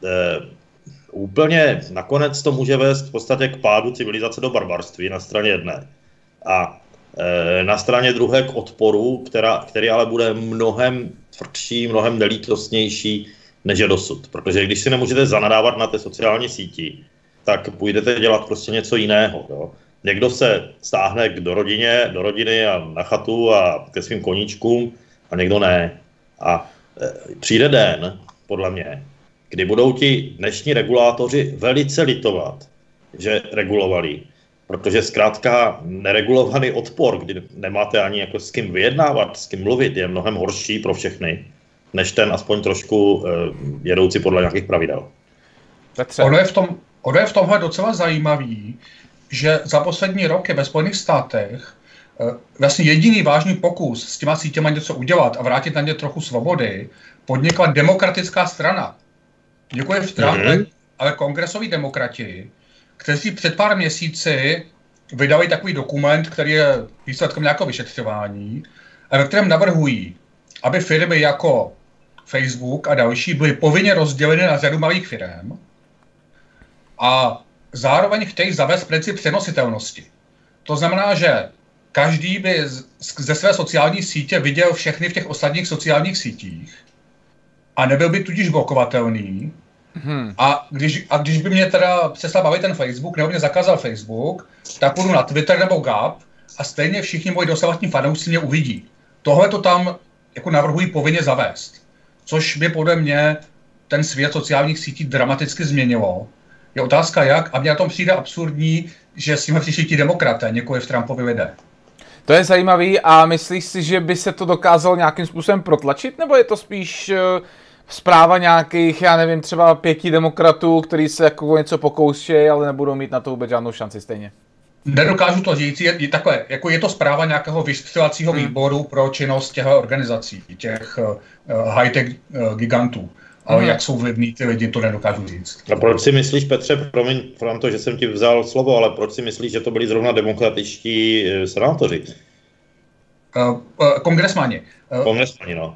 D: Úplně nakonec to může vést v podstatě k pádu civilizace do barbarství na straně jedné. A na straně druhé k odporu, který ale bude mnohem tvrdší, mnohem nelítostnější než je dosud. Protože když si nemůžete zanadávat na té sociální síti, tak půjdete dělat prostě něco jiného. Jo? Někdo se stáhne do rodiny a na chatu a ke svým koníčkům a někdo ne. A přijde den, podle mě, kdy budou ti dnešní regulátoři velice litovat, že regulovali. Protože zkrátka neregulovaný odpor, kdy nemáte ani jako s kým vyjednávat, s kým mluvit, je mnohem horší pro všechny, než ten aspoň trošku jedoucí podle nějakých pravidel.
C: Ono je v tomhle docela zajímavý, že za poslední roky ve Spojených státech vlastně jediný vážný pokus s těma sítěma něco udělat a vrátit na ně trochu svobody podnikla demokratická strana. Děkuji v Trump, ale kongresoví demokrati, kteří před pár měsíci vydali takový dokument, který je výsledkem nějakého vyšetřování, a ve kterém navrhují, aby firmy jako Facebook a další byly povinně rozděleny na řadu malých firm a zároveň chtějí zavést princip přenositelnosti. To znamená, že každý by ze své sociální sítě viděl všechny v těch ostatních sociálních sítích a nebyl by tudíž blokovatelný. A když by mě teda přestal bavit ten Facebook, nebo mě zakázal Facebook, tak půjdu na Twitter nebo Gab a stejně všichni moji dosavadní fanoušci mě uvidí. Tohle to tam jako navrhují povinně zavést. Což by podle mě ten svět sociálních sítí dramaticky změnilo. Je otázka jak, a mně na tom přijde absurdní, že s tím přišli ti demokraté, nikoli v Trumpovi lidé.
B: To je zajímavý a myslíš si, že by se to dokázalo nějakým způsobem protlačit, nebo je to spíš zpráva nějakých, já nevím, třeba 5 demokratů, kteří se jako něco pokoušejí, ale nebudou mít na to vůbec žádnou šanci stejně?
C: Nedokážu to říct, je takhle, jako je to zpráva nějakého vyšetřovacího výboru pro činnost těchto organizací, těch high-tech gigantů. Ale jak jsou vlivní ty lidi, to nedokážu říct.
D: A proč si myslíš, Petře, promiň, Franto, že jsem ti vzal slovo, ale proč si myslíš, že to byli zrovna demokratičtí senátoři?
C: Kongresmani.
D: Kongresmani, no.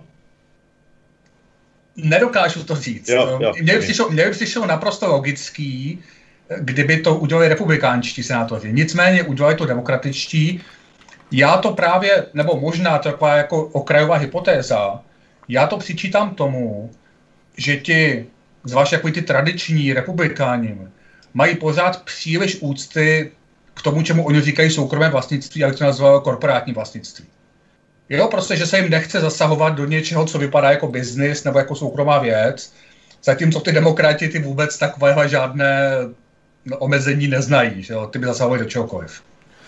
C: Nedokážu to říct. Mně by přišlo naprosto logický, kdyby to udělali republikánští senátoři. Nicméně udělali to demokratičtí. Já to právě, nebo možná taková jako okrajová hypotéza, já to přičítám tomu, že ti, zvlášť jako ty tradiční republikáni, mají pořád příliš úcty k tomu, čemu oni říkají soukromé vlastnictví, ale to nazvalo korporátní vlastnictví. Jo, prostě, že se jim nechce zasahovat do něčeho, co vypadá jako biznis nebo jako soukromá věc, zatímco ty demokrati ty vůbec takovéhle žádné omezení neznají, že jo? Ty by zasahovali do čehokoliv.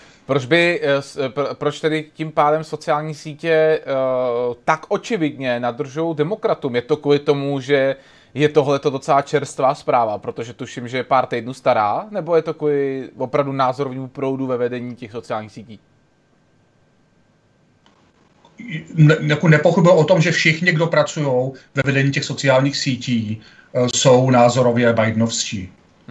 B: Proč tedy tím pádem sociální sítě tak očividně nadržují demokratům? Je to kvůli tomu, že je tohleto docela čerstvá zpráva, protože tuším, že je pár týdnů stará, nebo je to kvůli opravdu názorovému proudu ve vedení těch sociálních sítí?
C: Nepochybuji o tom, že všichni, kdo pracují ve vedení těch sociálních sítí, jsou názorově bidenovští.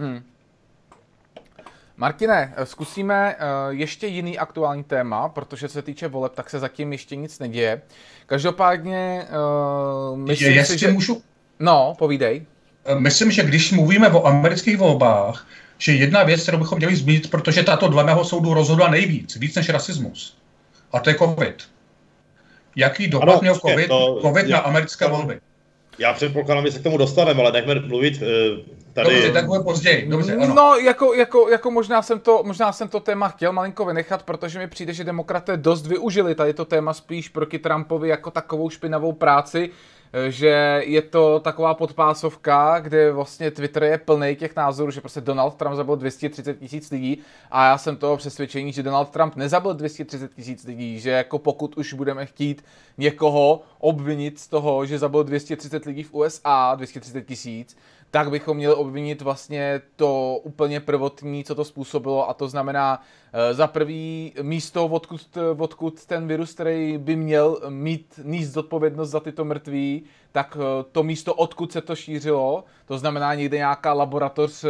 B: Martine, zkusíme ještě jiný aktuální téma, protože se týče voleb, tak se zatím ještě nic neděje. Každopádně myslím si, že...
C: Můžu...
B: No, povídej.
C: Myslím, že když mluvíme o amerických volbách, že jedna věc, kterou bychom měli zmínit, protože tato dle mého soudu rozhodla nejvíc, víc než rasismus. A to je COVID. Jaký dopad měl COVID na americké volby?
D: Já předpokládám, že se k tomu dostaneme, ale nechme mluvit
C: Dobře, tak bude později. Dobře, ano.
B: No, jako možná jsem to téma chtěl malinko vynechat, protože mi přijde, že demokraté dost využili tady to téma spíš proti Trumpovi jako takovou špinavou práci, že je to taková podpásovka, kde vlastně Twitter je plný těch názorů, že prostě Donald Trump zabil 230 000 lidí a já jsem toho přesvědčení, že Donald Trump nezabil 230 000 lidí, že jako pokud už budeme chtít někoho obvinit z toho, že zabil 230 lidí v USA, 230 000, tak bychom měli obvinit vlastně to úplně prvotní, co to způsobilo, a to znamená za prvý místo, odkud ten virus, který by měl nést zodpovědnost za tyto mrtví, tak to místo, odkud se to šířilo, to znamená někde nějaká laboratoř,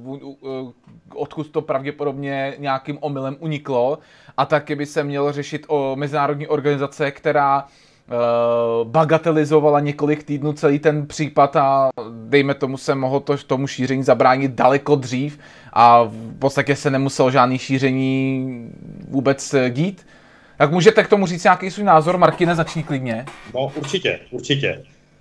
B: odkud to pravděpodobně nějakým omylem uniklo, a taky by se mělo řešit o mezinárodní organizace, která bagatelizovala několik týdnů celý ten případ a dejme tomu se mohlo tomu šíření zabránit daleko dřív a v podstatě se nemuselo žádný šíření vůbec dít. Tak můžete k tomu říct nějaký svůj názor? Martine, začni klidně.
D: No určitě.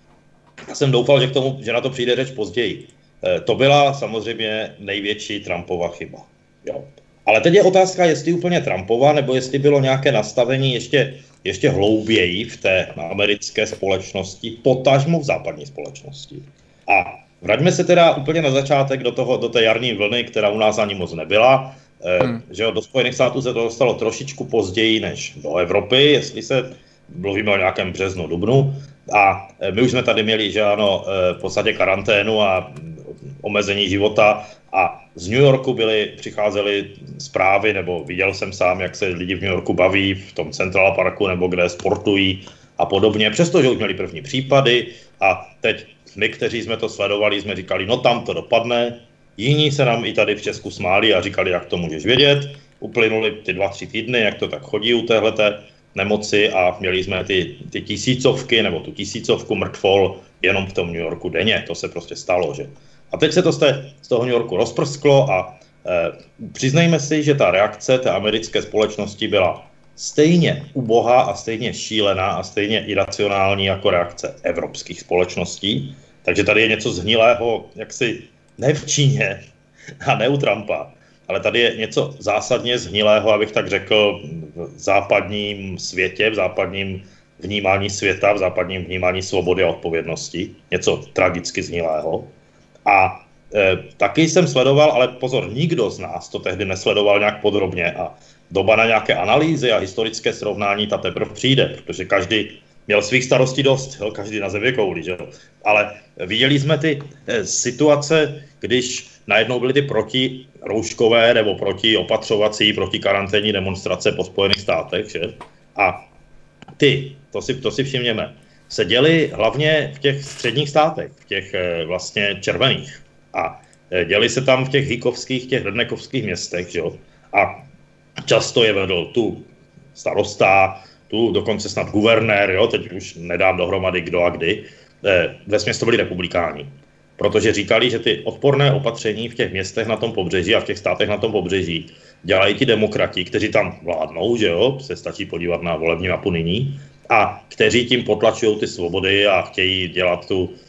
D: Já jsem doufal, že na to přijde řeč později. To byla samozřejmě největší Trumpova chyba. Jo. Ale teď je otázka, jestli úplně Trumpova, nebo jestli bylo nějaké nastavení ještě hlouběji v té americké společnosti, potažmo v západní společnosti. A vraťme se teda úplně na začátek do té jarní vlny, která u nás ani moc nebyla. Že do Spojených států se to dostalo trošičku později než do Evropy, jestli se mluvíme o nějakém březnu, dubnu. A my už jsme tady měli, že ano, v podstatě karanténu a omezení života. A z New Yorku přicházely zprávy, nebo viděl jsem sám, jak se lidi v New Yorku baví v tom Central Parku, nebo kde sportují a podobně, přestože už měli první případy. A teď my, kteří jsme to sledovali, jsme říkali, no tam to dopadne. Jiní se nám i tady v Česku smáli a říkali, jak to můžeš vědět. Uplynuly ty 2-3 týdny, jak to tak chodí u téhleté nemoci, a měli jsme ty tisícovky nebo tu tisícovku mrtvol jenom v tom New Yorku denně. To se prostě stalo, že? A teď se to z toho New Yorku rozprsklo a přiznejme si, že ta reakce té americké společnosti byla stejně ubohá a stejně šílená a stejně iracionální jako reakce evropských společností. Takže tady je něco zhnilého, jaksi ne v Číně a ne u Trumpa, ale tady je něco zásadně zhnilého, abych tak řekl, v západním světě, v západním vnímání světa, v západním vnímání svobody a odpovědnosti. Něco tragicky zhnilého. A taky jsem sledoval, ale pozor, nikdo z nás to tehdy nesledoval nějak podrobně a doba na nějaké analýzy a historické srovnání ta teprve přijde, protože každý měl svých starostí dost, jo, každý na zeměkouli, že jo. Ale viděli jsme ty situace, když najednou byly ty protirouškové nebo protiopatřovací, protikaranténní demonstrace po Spojených státech, že? A to si všimněme, se děli hlavně v těch středních státech, v těch vlastně červených. A děli se tam v těch hikovských, těch rednekovských městech, že jo. A často je vedl tu starosta, tu dokonce snad guvernér, jo, teď už nedám dohromady kdo a kdy. Vesměs to byli republikáni. Protože říkali, že ty odporné opatření v těch městech na tom pobřeží a v těch státech na tom pobřeží dělají ti demokrati, kteří tam vládnou, že jo, se stačí podívat na volební mapu nyní, a kteří tím potlačují ty svobody a chtějí dělat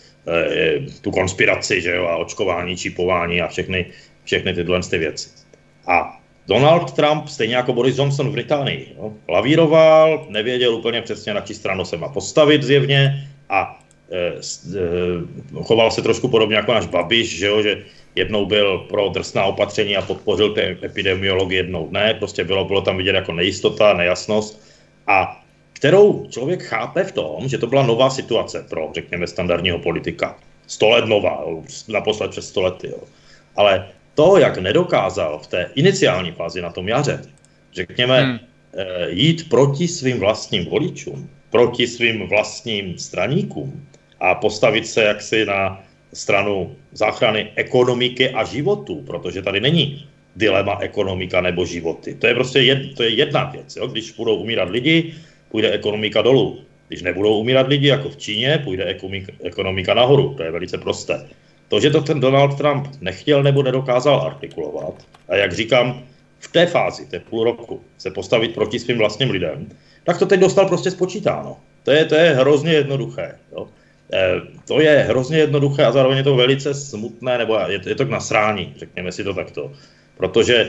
D: tu konspiraci, že jo, a očkování, čipování a všechny tyhle věci. A Donald Trump, stejně jako Boris Johnson v Británii, jo, lavíroval, nevěděl úplně přesně, na čí stranu se má postavit zjevně a choval se trošku podobně jako náš Babiš, že jo, že jednou byl pro drsná opatření a podpořil ty epidemiologii, jednou ne, prostě bylo tam vidět jako nejistota, nejasnost, a kterou člověk chápe v tom, že to byla nová situace pro, řekněme, standardního politika. 100 let nová, naposled přes 100 lety. Jo. Ale to, jak nedokázal v té iniciální fázi na tom jaře, řekněme, jít proti svým vlastním voličům, proti svým vlastním straníkům a postavit se jaksi na stranu záchrany ekonomiky a životů, protože tady není dilema ekonomika nebo životy. To je prostě to je jedna věc. Jo? Když budou umírat lidi, půjde ekonomika dolů. Když nebudou umírat lidi, jako v Číně, půjde ekonomika nahoru. To je velice prosté. To, že to ten Donald Trump nechtěl nebo nedokázal artikulovat, a jak říkám, v té fázi, té půl roku, se postavit proti svým vlastním lidem, tak to teď dostal prostě spočítáno. To je hrozně jednoduché. Jo? To je hrozně jednoduché a zároveň je to velice smutné, nebo je to k nasrání, řekněme si to takto. Protože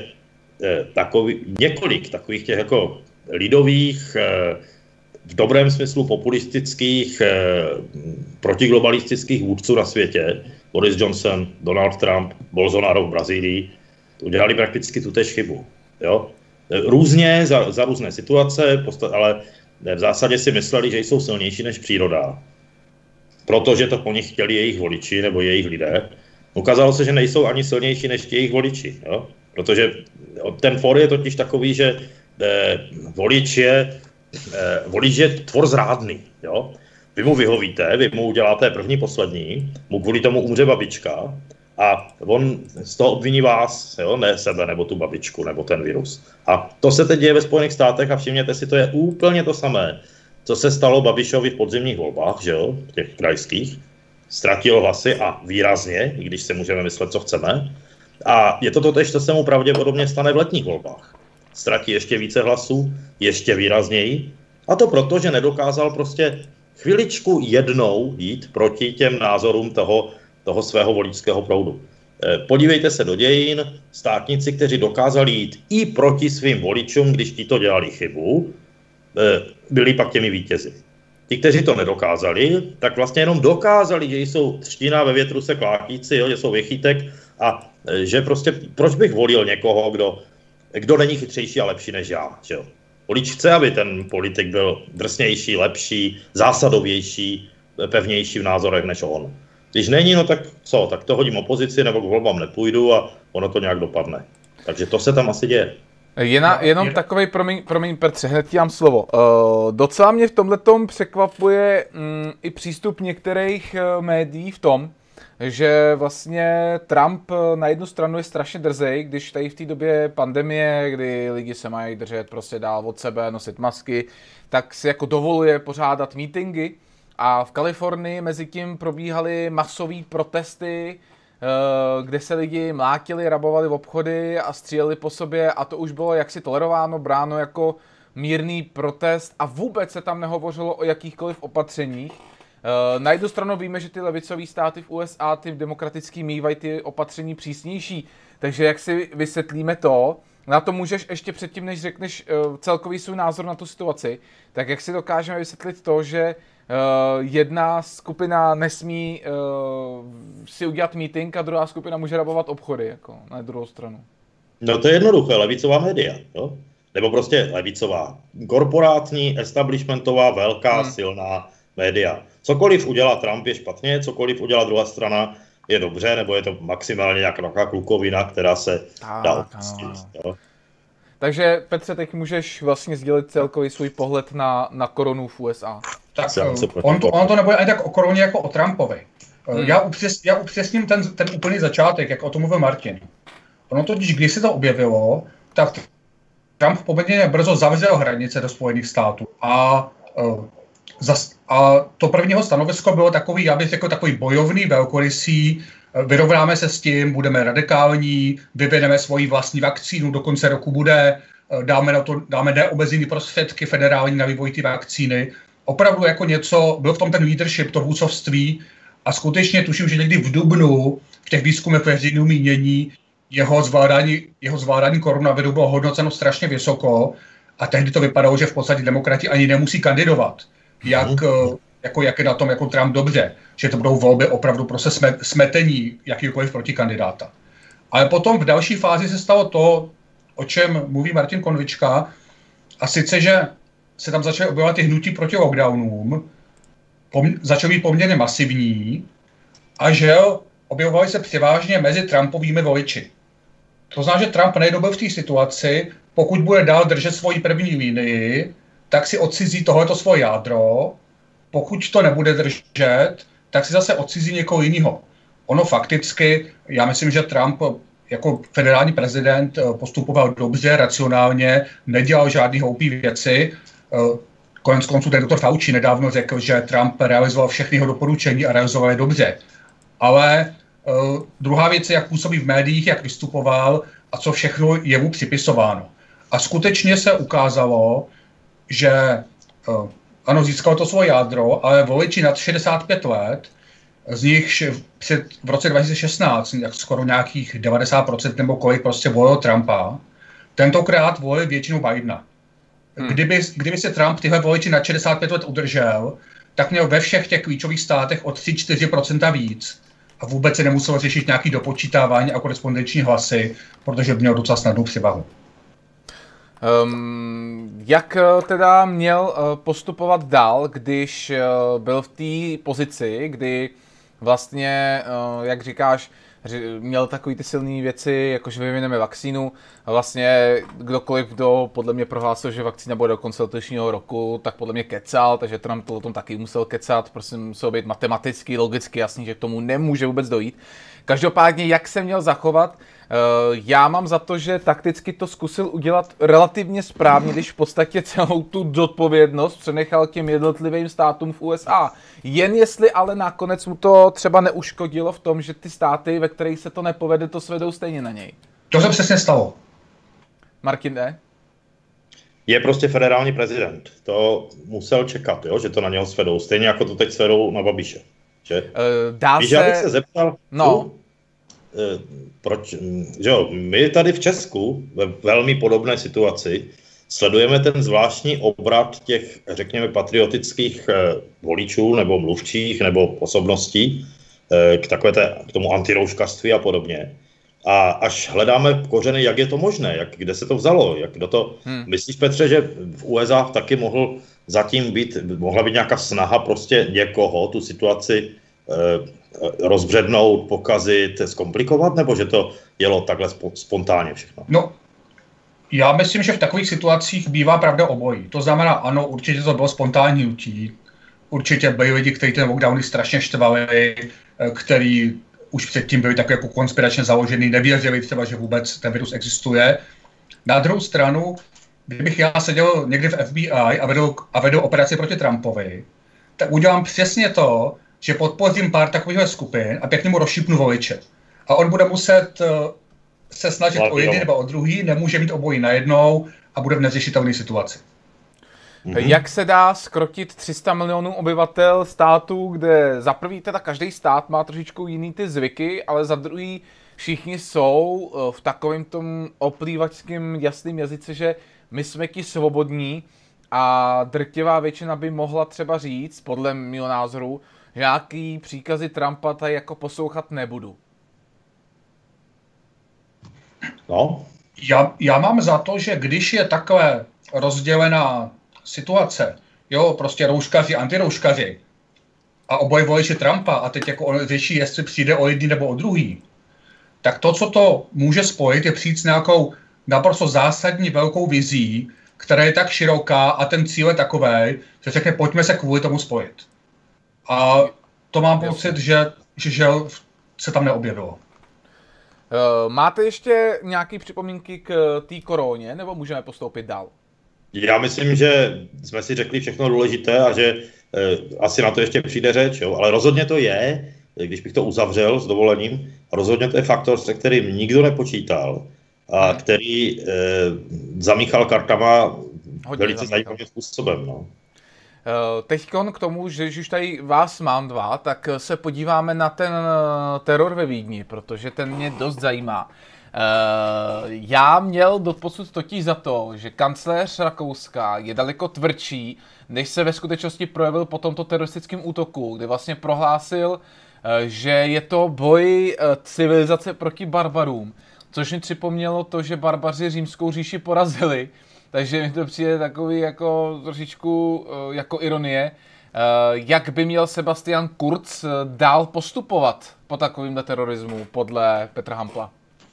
D: několik takových těch jako lidových, v dobrém smyslu populistických, protiglobalistických vůdců na světě, Boris Johnson, Donald Trump, Bolsonaro v Brazílii, udělali prakticky tutéž chybu. Jo? Různě, za různé situace, ale v zásadě si mysleli, že jsou silnější než příroda. Protože to po nich chtěli jejich voliči nebo jejich lidé. Ukázalo se, že nejsou ani silnější než jejich voliči. Jo? Protože ten for je totiž takový, že volič je tvor zrádný. Jo? Vy mu vyhovíte, vy mu uděláte první, poslední, mu kvůli tomu umře babička a on z toho obviní vás, jo? Ne sebe, nebo tu babičku, nebo ten virus. A to se teď děje ve Spojených státech a všimněte si, to je úplně to samé, co se stalo Babišovi v podzimních volbách, že jo? V těch krajských. Ztratil hlasy a výrazně, i když si můžeme myslet, co chceme. A je to totéž, co se mu pravděpodobně stane v letních volbách. Ztratí ještě více hlasů, ještě výrazněji. A to proto, že nedokázal prostě chviličku jednou jít proti těm názorům toho svého voličského proudu. Podívejte se do dějin, státníci, kteří dokázali jít i proti svým voličům, když ti to dělali chybu, byli pak těmi vítězi. Ti, kteří to nedokázali, tak vlastně jenom dokázali, že jsou třtina ve větru se klátíci, jo, že jsou věchytek a že prostě, proč bych volil někoho, kdo není chytřejší a lepší než já, že jo. Volič chce, aby ten politik byl drsnější, lepší, zásadovější, pevnější v názorech než on. Když není, no tak co, tak to hodím opozici nebo k volbám nepůjdu a ono to nějak dopadne. Takže to se tam asi děje.
B: Jenom takovej, promiň Petře, hned ti dám slovo. Docela mě v tomhletom překvapuje i přístup některých médií v tom, že vlastně Trump na jednu stranu je strašně drzej, když tady v té době pandemie, kdy lidi se mají držet prostě dál od sebe, nosit masky, tak si jako dovoluje pořádat mítingy a v Kalifornii mezi tím probíhaly masové protesty, kde se lidi mlátili, rabovali v obchody a stříleli po sobě a to už bylo jaksi tolerováno, bráno jako mírný protest a vůbec se tam nehovořilo o jakýchkoliv opatřeních. Na jednu stranu víme, že ty levicové státy v USA, ty demokratický mývají ty opatření přísnější, takže jak si vysvětlíme to, na to můžeš ještě předtím, než řekneš celkový svůj názor na tu situaci, tak jak si dokážeme vysvětlit to, že jedna skupina nesmí si udělat meeting a druhá skupina může rabovat obchody, jako na druhou stranu.
D: No to je jednoduché, levicová média, jo? Nebo prostě levicová, korporátní, establishmentová, velká, silná média. Cokoliv udělá Trump je špatně, cokoliv udělá druhá strana je dobře, nebo je to maximálně nějaká klukovina, která se dá odpustit.
B: Takže Petře, teď můžeš vlastně sdělit celkový svůj pohled na korunu v USA.
C: Tak on to nebude ani tak o koroně jako o Trumpovi. Já upřesním ten úplný začátek, jak o tom mluvil Martin. Ono totiž, když se to objevilo, tak Trump poměrně brzo zavřel hranice do Spojených států. A to prvního stanovisko bylo takový, já bych řekl, takový bojovný, velkorysý, vyrovnáme se s tím, budeme radikální, vyvineme svoji vlastní vakcínu, do konce roku bude, dáme neomezený prostředky federální na vývoj ty vakcíny. Opravdu jako něco, byl v tom ten leadership, to vůdcovství a skutečně tuším, že někdy v dubnu v těch výzkumech veřejného mínění jeho zvládání koronaviru bylo hodnoceno strašně vysoko a tehdy to vypadalo, že v podstatě demokrati ani nemusí kandidovat. Jak je na tom jako Trump dobře, že to budou volby opravdu prostě smetení jakýkoliv protikandidáta. Ale potom v další fázi se stalo to, o čem mluví Martin Konvička, a sice, že se tam začaly objevovat ty hnutí proti lockdownům, začaly být poměrně masivní a že objevovaly se převážně mezi Trumpovými voliči. To znamená, že Trump nedobil v té situaci, pokud bude dál držet svoji první linii, tak si odcizí tohleto svoje jádro, pokud to nebude držet, tak si zase odcizí někoho jiného. Ono fakticky, já myslím, že Trump jako federální prezident postupoval dobře, racionálně, nedělal žádný hloupý věci. Konec konců ten doktor Fauci nedávno řekl, že Trump realizoval všechny jeho doporučení a realizoval je dobře. Ale druhá věc je, jak působí v médiích, jak vystupoval a co všechno je mu připisováno. A skutečně se ukázalo, že ano, získalo to svoje jádro, ale voliči nad 65 let, z nich v roce 2016, jak skoro nějakých 90% nebo kolik prostě volilo Trumpa, tentokrát volili většinu Bidena. Kdyby se Trump tyhle voliči nad 65 let udržel, tak měl ve všech těch klíčových státech o 3-4% víc a vůbec se nemuselo řešit nějaký dopočítávání a korespondenční hlasy, protože by měl docela snadnou převahu.
B: Jak teda měl postupovat dál, když byl v té pozici, kdy vlastně, jak říkáš, měl takový ty silné věci, jakože vyvineme vakcínu. Vlastně kdokoliv, kdo podle mě prohlásil, že vakcína bude do konce letošního roku, tak podle mě kecal, takže Trump to o tom taky musel kecat, prostě musel být matematicky, logicky jasný, že k tomu nemůže vůbec dojít. Každopádně, jak se měl zachovat, já mám za to, že takticky to zkusil udělat relativně správně, když v podstatě celou tu zodpovědnost přenechal těm jednotlivým státům v USA. Jen jestli ale nakonec mu to třeba neuškodilo v tom, že ty státy, ve kterých se to nepovede, to svedou stejně na něj.
C: To se přesně stalo.
B: Martin, ne?
D: Je prostě federální prezident. To musel čekat, jo? Že to na něho svedou. Stejně jako to teď svedou na Babiše. Že? Když já bych se zeptal, proč, že jo, my tady v Česku ve velmi podobné situaci sledujeme ten zvláštní obrat těch, řekněme, patriotických voličů nebo mluvčích nebo osobností k tomu antirouškařství a podobně. A až hledáme kořeny, jak je to možné, kde se to vzalo, Myslíš, Petře, že v USA taky mohla být nějaká snaha prostě někoho tu situaci rozbřednout, pokazit, zkomplikovat, nebo že to jelo takhle spontánně všechno?
C: No, já myslím, že v takových situacích bývá pravda obojí. To znamená, ano, určitě to bylo spontánní hnutí. Určitě byli lidi, kteří ten lockdowny strašně štvali, který už předtím byli tak jako konspiračně založený, nevěřili třeba, že vůbec ten virus existuje. Na druhou stranu, kdybych já seděl někde v FBI a vedl operaci proti Trumpovi, tak udělám přesně to, že podpořím pár takových skupin a pěkně mu rozšípnu voliče. A on bude muset se snažit o jedný nebo o druhý, nemůže mít obojí najednou a bude v neřešitelné situaci.
B: Jak se dá zkrotit 300 milionů obyvatel státu, kde za prvý teda každý stát má trošičku jiný ty zvyky, ale za druhý všichni jsou v takovém tom oplývačském jasném jazyce, že my jsme ti svobodní a drtivá většina by mohla třeba říct, podle mého názoru, že nějaký příkazy Trumpa tady jako poslouchat nebudu.
D: No.
C: Já mám za to, že když je takhle rozdělená situace, jo, prostě rouškaři, antirouškaři a oboje voliči Trumpa a teď jako on řeší, jestli přijde o jedný nebo o druhý, tak to, co to může spojit, je přijít s nějakou naprosto zásadní velkou vizí, která je tak široká a ten cíl je takovej, že řekne, pojďme se kvůli tomu spojit. A to mám pocit, že se tam neobjevilo.
B: Máte ještě nějaké připomínky k té koroně, nebo můžeme postoupit dál?
D: Já myslím, že jsme si řekli všechno důležité a že asi na to ještě přijde řeč, jo? Ale rozhodně to je, když bych to uzavřel s dovolením, rozhodně to je faktor, se kterým nikdo nepočítal a který zamíchal kartama velice zajímavým způsobem. No.
B: Teďkon k tomu, že už tady vás mám dva, tak se podíváme na ten teror ve Vídni, protože ten mě dost zajímá. Já měl doposud totiž za to, že kancléř Rakouska je daleko tvrdší, než se ve skutečnosti projevil po tomto teroristickém útoku, kdy vlastně prohlásil, že je to boj civilizace proti barbarům, což mi připomnělo to, že barbaři Římskou říši porazili, takže mi to přijde takový jako trošičku jako ironie. Jak by měl Sebastian Kurz dál postupovat po takovémhle terorismu podle Petra Hampla?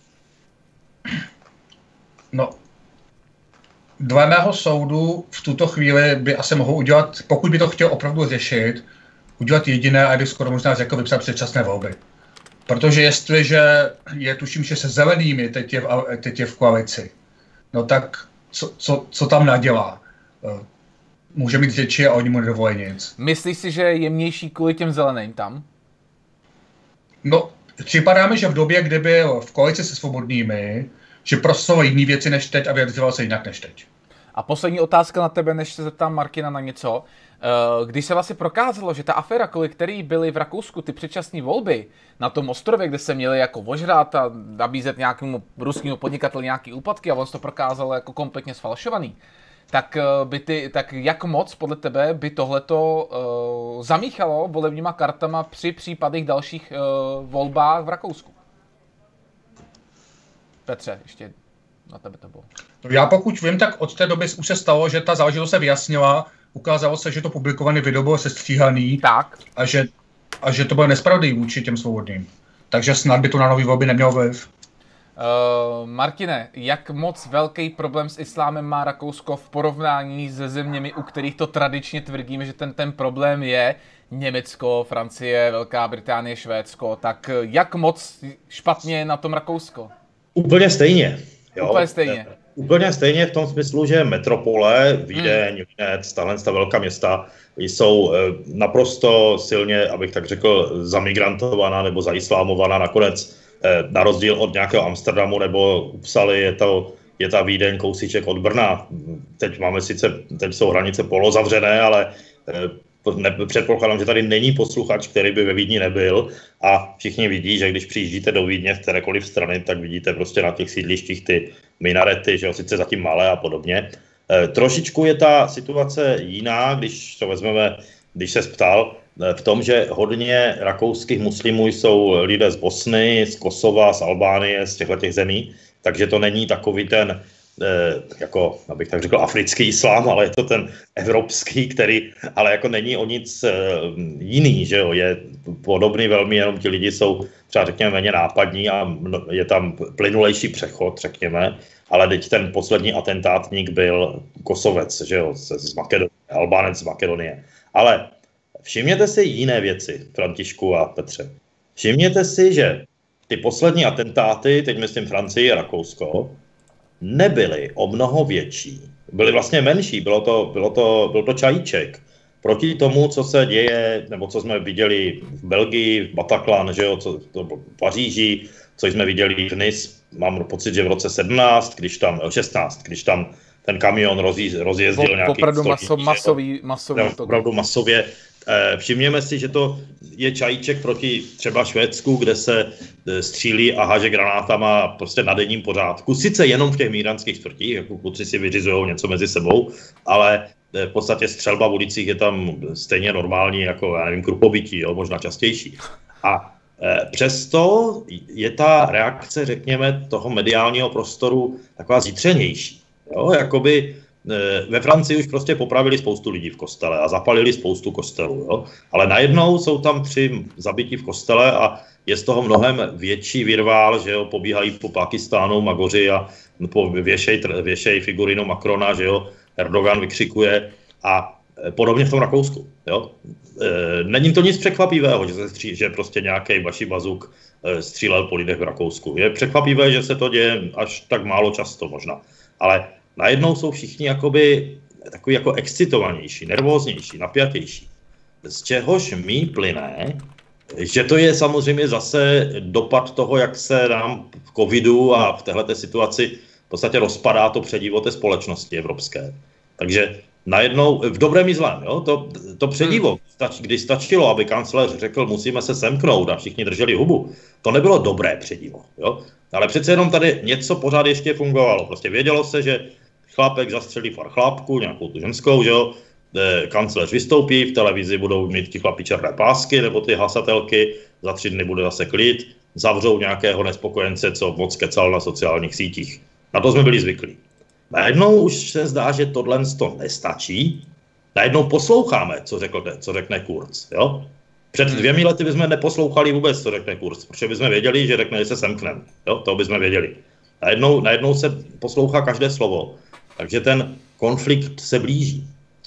C: No, dle mého soudu v tuto chvíli by asi mohl udělat, pokud by to chtěl opravdu řešit, udělat jediné, a bych skoro možná řekl, vypsat předčasné volby. Protože jestliže je, tuším, že se zelenými teď je v koalici, no tak co tam nadělá? Může mít řeči a oni mu nedovolí nic.
B: Myslíš si, že je jemnější kvůli těm zeleným tam?
C: No, připadá mi, že v době, kdy byl v koalici se svobodnými, že prosazoval jiné věci než teď a vyjadřoval se jinak než teď.
B: A poslední otázka na tebe, než se zeptám Martina na něco. Když se vlastně prokázalo, že ta aféra, kvůli který byly v Rakousku ty předčasné volby na tom ostrově, kde se měli jako ožrát a nabízet nějakému ruskému podnikateli nějaký úpadky a on se to prokázalo jako kompletně sfalšovaný, tak jak moc podle tebe by tohleto zamíchalo volebníma kartama při případech dalších volbách v Rakousku? Petře, ještě na tebe to bylo.
C: Já pokud vím, tak od té doby už se stalo, že ta záležitost se vyjasnila, ukázalo se, že to publikované video bylo sestříhaný
B: tak.
C: A že to bylo nespravedlivý vůči těm svobodným. Takže snad by to na nový volby nemělo vliv.
B: Martine, jak moc velký problém s islámem má Rakousko v porovnání se zeměmi, u kterých to tradičně tvrdíme, že ten problém je Německo, Francie, Velká Británie, Švédsko, tak jak moc špatně je na tom Rakousko?
D: Úplně stejně. Jo?
B: Úplně stejně.
D: Úplně stejně v tom smyslu, že metropole, Vídeň, Linec, ta velká města jsou naprosto silně, abych tak řekl, zamigrantovaná nebo zaislámovaná. Nakonec na rozdíl od nějakého Amsterdamu nebo Upsaly je ta Vídeň kousíček od Brna. Teď jsou hranice polozavřené, ale předpokládám, že tady není posluchač, který by ve Vídni nebyl a všichni vidí, že když přijíždíte do Vídně z kterékoliv strany, tak vidíte prostě na těch sídlištích ty minarety, že jo, sice zatím malé a podobně. Trošičku je ta situace jiná, když to vezmeme, když se ptal, v tom, že hodně rakouských muslimů jsou lidé z Bosny, z Kosova, z Albánie, z těchto zemí, takže to není takový ten jako, abych tak řekl, africký islám, ale je to ten evropský, který ale jako není o nic jiný, že jo, je podobný velmi, jenom ti lidi jsou třeba řekněme méně nápadní a je tam plynulejší přechod, řekněme, ale teď ten poslední atentátník byl Kosovec, že jo, z Makedonie, Albánec z Makedonie. Ale všimněte si jiné věci, Františku a Petře. Všimněte si, že ty poslední atentáty, teď myslím Francii a Rakousko, nebyly o mnoho větší. Byly vlastně menší, byl to čajíček. Proti tomu, co se děje, nebo co jsme viděli v Belgii, v Bataclan, že jo, v Paříži, co jsme viděli v Nice, mám pocit, že v roce 16, když tam ten kamion rozjezdil nějaký...
B: Opravdu masový
D: opravdu masově. Všimněme si, že to je čajíček proti třeba Švédsku, kde se střílí a háže granátama prostě na denním pořádku. Sice jenom v těch migrantských čtvrtích, jako kluci si vyřizují něco mezi sebou, ale v podstatě střelba v ulicích je tam stejně normální, jako, já nevím, krupobytí, jo, možná častější. A přesto je ta reakce, řekněme, toho mediálního prostoru taková zítřenější. Jo, jakoby ve Francii už prostě popravili spoustu lidí v kostele a zapalili spoustu kostelů, jo? Ale najednou jsou tam 3 zabití v kostele a je z toho mnohem větší virvál, že jo, pobíhají po Pákistánu Magoři a věšej figurinu Macrona, že jo, Erdogan vykřikuje a podobně v tom Rakousku, jo. Není to nic překvapivého, že prostě nějaký vaši bazuk střílel po lidech v Rakousku. Je překvapivé, že se to děje až tak málo často možná, ale najednou jsou všichni jakoby takový jako excitovanější, nervóznější, napjatější. Z čehož mi plyne, že to je samozřejmě zase dopad toho, jak se nám v covidu a v téhleté situaci v podstatě rozpadá to předivo té společnosti evropské. Takže najednou, v dobrém i zlém, jo, to předivo, když stačilo, aby kancléř řekl, musíme se semknout a všichni drželi hubu, to nebylo dobré předivo, jo. Ale přece jenom tady něco pořád ještě fungovalo. Prostě vědělo se, že chlapek zastřelí chlápku, nějakou tu ženskou, že jo, kancléř vystoupí, v televizi budou mít ti chlapi černé pásky nebo ty hasatelky, za 3 dny bude zase klid, zavřou nějakého nespokojence, co moc kecal na sociálních sítích. Na to jsme byli zvyklí. Najednou už se zdá, že tohle to nestačí. Najednou posloucháme, co řekne Kurz, jo. Před 2 lety bychom neposlouchali vůbec, co řekne Kurz, protože bychom věděli, že řekne, že se semkneme. Jo, to bychom věděli. Najednou se poslouchá každé slovo. Takže ten konflikt se blíží.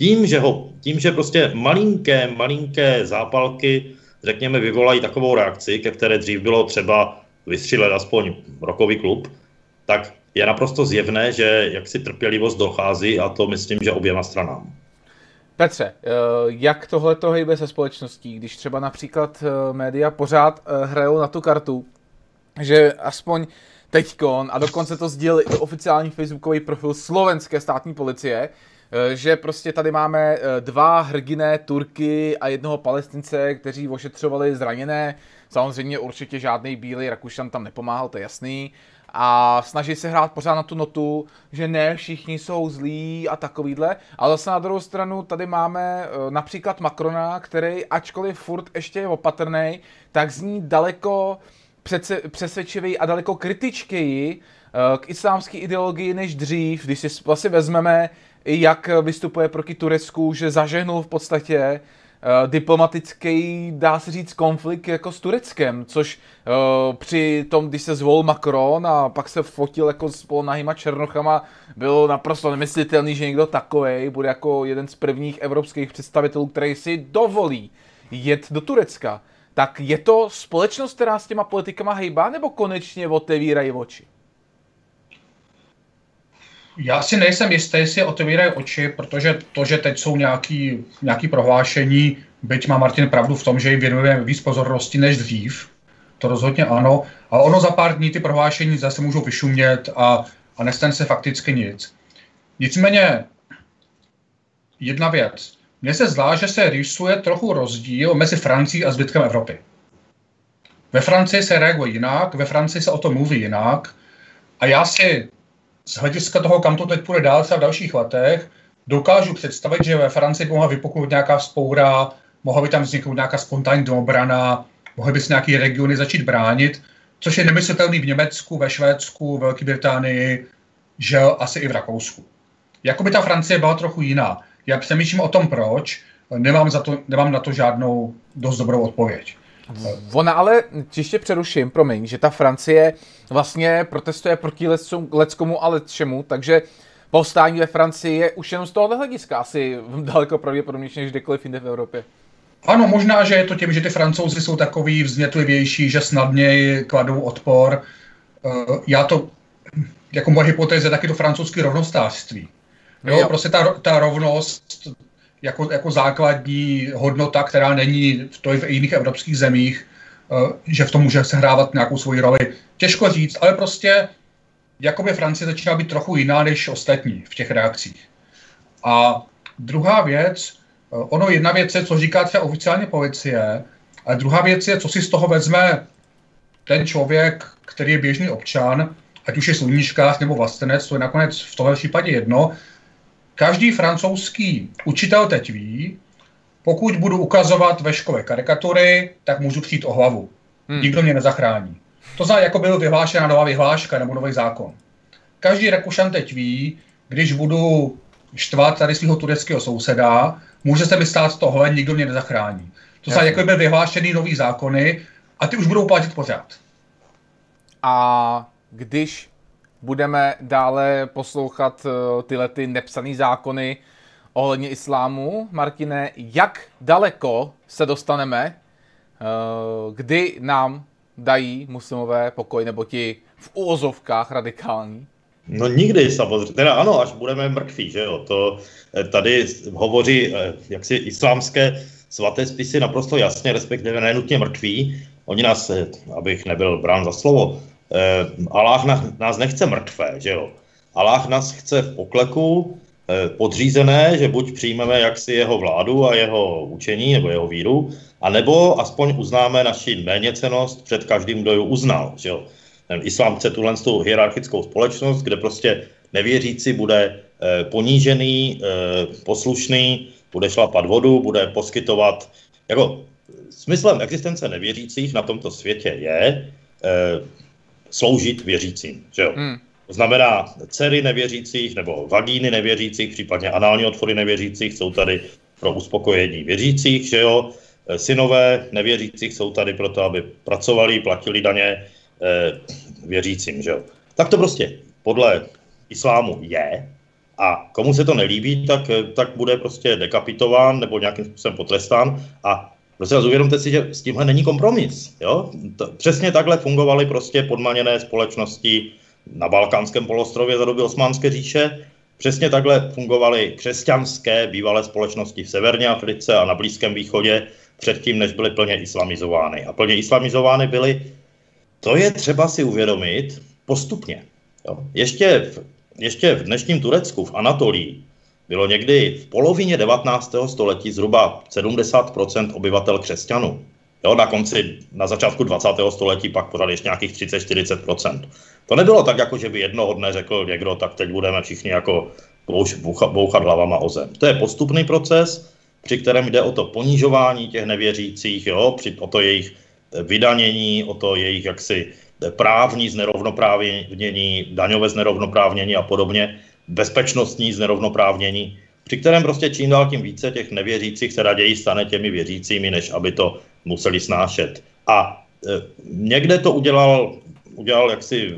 D: Tím, že prostě malinké zápalky, řekněme, vyvolají takovou reakci, ke které dřív bylo třeba vystřílet aspoň rokový klub, tak je naprosto zjevné, že jaksi trpělivost dochází a to myslím, že oběma stranám.
B: Petře, jak tohleto hejbe se společností, když třeba například média pořád hrajou na tu kartu, že aspoň teďkon, a dokonce to sdělil i oficiální facebookový profil slovenské státní policie, že prostě tady máme 2 hrdinné Turky a 1 Palestince, kteří ošetřovali zraněné. Samozřejmě určitě žádný bílý Rakušan tam nepomáhal, to je jasný. A snaží se hrát pořád na tu notu, že ne všichni jsou zlí a takovýhle. Ale zase na druhou stranu tady máme například Macrona, který ačkoliv furt ještě je opatrnej, tak zní daleko přesvědčivý a daleko kritičtěji k islámské ideologii než dřív, když si vlastně vezmeme, jak vystupuje proti Turecku, že zažehnul v podstatě diplomatický, dá se říct, konflikt jako s Tureckem, což při tom, když se zvolil Macron a pak se fotil jako s polonahýma černochama, bylo naprosto nemyslitelný, že někdo takovej bude jako jeden z prvních evropských představitelů, který si dovolí jet do Turecka. Tak je to společnost, která s těma politikama hejbá, nebo konečně otevírají oči?
C: Já si nejsem jistý, jestli otevírají oči, protože to, že teď jsou nějaký prohlášení, byť má Martin pravdu v tom, že jim věnujeme víc pozornosti než dřív, to rozhodně ano, ale ono za pár dní ty prohlášení zase můžou vyšumět a nestane se fakticky nic. Nicméně jedna věc. Mně se zdá, že se rýsuje trochu rozdíl mezi Francií a zbytkem Evropy. Ve Francii se reaguje jinak, ve Francii se o tom mluví jinak a já si z hlediska toho, kam to teď půjde dál v dalších letech, dokážu představit, že ve Francii mohla vypuknout nějaká vzpoura, mohla by tam vzniknout nějaká spontánní domobrana, mohly by se nějaké regiony začít bránit, což je nemyslitelný v Německu, ve Švédsku, Velké Británii, že asi i v Rakousku. Jakoby ta Francie byla trochu jiná. Já přemýšlím o tom, proč, nemám na to žádnou dost dobrou odpověď.
B: Ona ale, ještě přeruším, promiň, že ta Francie vlastně protestuje proti leckomu a lecčemu, takže povstání ve Francii je už jenom z tohohle hlediska asi daleko pravděpodobnější než kdekoliv jinde v Evropě.
C: Ano, možná, že je to tím, že ty Francouzi jsou takový vznětlivější, že snadněji kladou odpor. Já to, jako moje hypotéza, taky to francouzské rovnostářství. Jo, prostě ta rovnost jako základní hodnota, která není v jiných evropských zemích, že v tom může sehrávat nějakou svoji roli. Těžko říct, ale prostě jakoby Francie začíná být trochu jiná než ostatní v těch reakcích. A druhá věc, jedna věc je, co říká třeba oficiálně policie, a druhá věc je, co si z toho vezme ten člověk, který je běžný občan, ať už je sluníčkář nebo vlastenec, to je nakonec v tomhle případě jedno. Každý francouzský učitel teď ví, pokud budu ukazovat ve škole karikatury, tak můžu přijít o hlavu. Nikdo mě nezachrání. To znamená, jako byl vyhlášena nová vyhláška nebo nový zákon. Každý Rakušan teď ví, když budu štvat tady svého tureckého souseda, může se mi stát tohle, nikdo mě nezachrání. To znamená, jako byl vyhlášený nový zákony a ty už budou platit pořád.
B: A když budeme dále poslouchat tyhle ty nepsané zákony ohledně islámu, Martine, jak daleko se dostaneme, kdy nám dají muslimové pokoj, nebo ti v uvozovkách radikální?
D: No nikdy samozřejmě, teda ano, až budeme mrtví, že jo, to tady hovoří jaksi islámské svaté spisy naprosto jasně, respektive nenutně mrtví, oni nás, abych nebyl brán za slovo, Aláh nás nechce mrtvé, že jo. Aláh nás chce v pokleku, podřízené, že buď přijmeme jaksi jeho vládu a jeho učení nebo jeho víru, anebo aspoň uznáme naši méněcennost před každým, kdo ji uznal, že jo. Islám chce tuhle hierarchickou společnost, kde prostě nevěřící bude ponížený, poslušný, bude šlapat vodu, bude poskytovat, jako smyslem existence nevěřících na tomto světě je sloužit věřícím, že jo. To znamená, dcery nevěřících nebo vagíny nevěřících, případně anální otvory nevěřících jsou tady pro uspokojení věřících, že jo. Synové nevěřících jsou tady proto, aby pracovali, platili daně věřícím, že jo. Tak to prostě podle islámu je a komu se to nelíbí, tak bude prostě dekapitován nebo nějakým způsobem potrestán a prostě uvědomte si, že s tímhle není kompromis, jo. Přesně takhle fungovaly prostě podmaněné společnosti na Balkánském poloostrově za doby Osmanské říše. Přesně takhle fungovaly křesťanské bývalé společnosti v severní Africe a na Blízkém východě předtím, než byly plně islamizovány. A plně islamizovány byly, to je třeba si uvědomit, postupně. Jo. Ještě v dnešním Turecku, v Anatolii, bylo někdy v polovině 19. století zhruba 70% obyvatel křesťanů. Jo, na začátku 20. století pak pořád ještě nějakých 30-40%. To nebylo tak, jako že by jednoho dne řekl někdo, tak teď budeme všichni jako bouchat hlavama o zem. To je postupný proces, při kterém jde o to ponižování těch nevěřících, jo, o to jejich vydanění, o to jejich jaksi právní znerovnoprávnění, daňové znerovnoprávnění a podobně, bezpečnostní znerovnoprávnění, při kterém prostě čím dál tím více těch nevěřících se raději stane těmi věřícími, než aby to museli snášet. A někde to udělal jaksi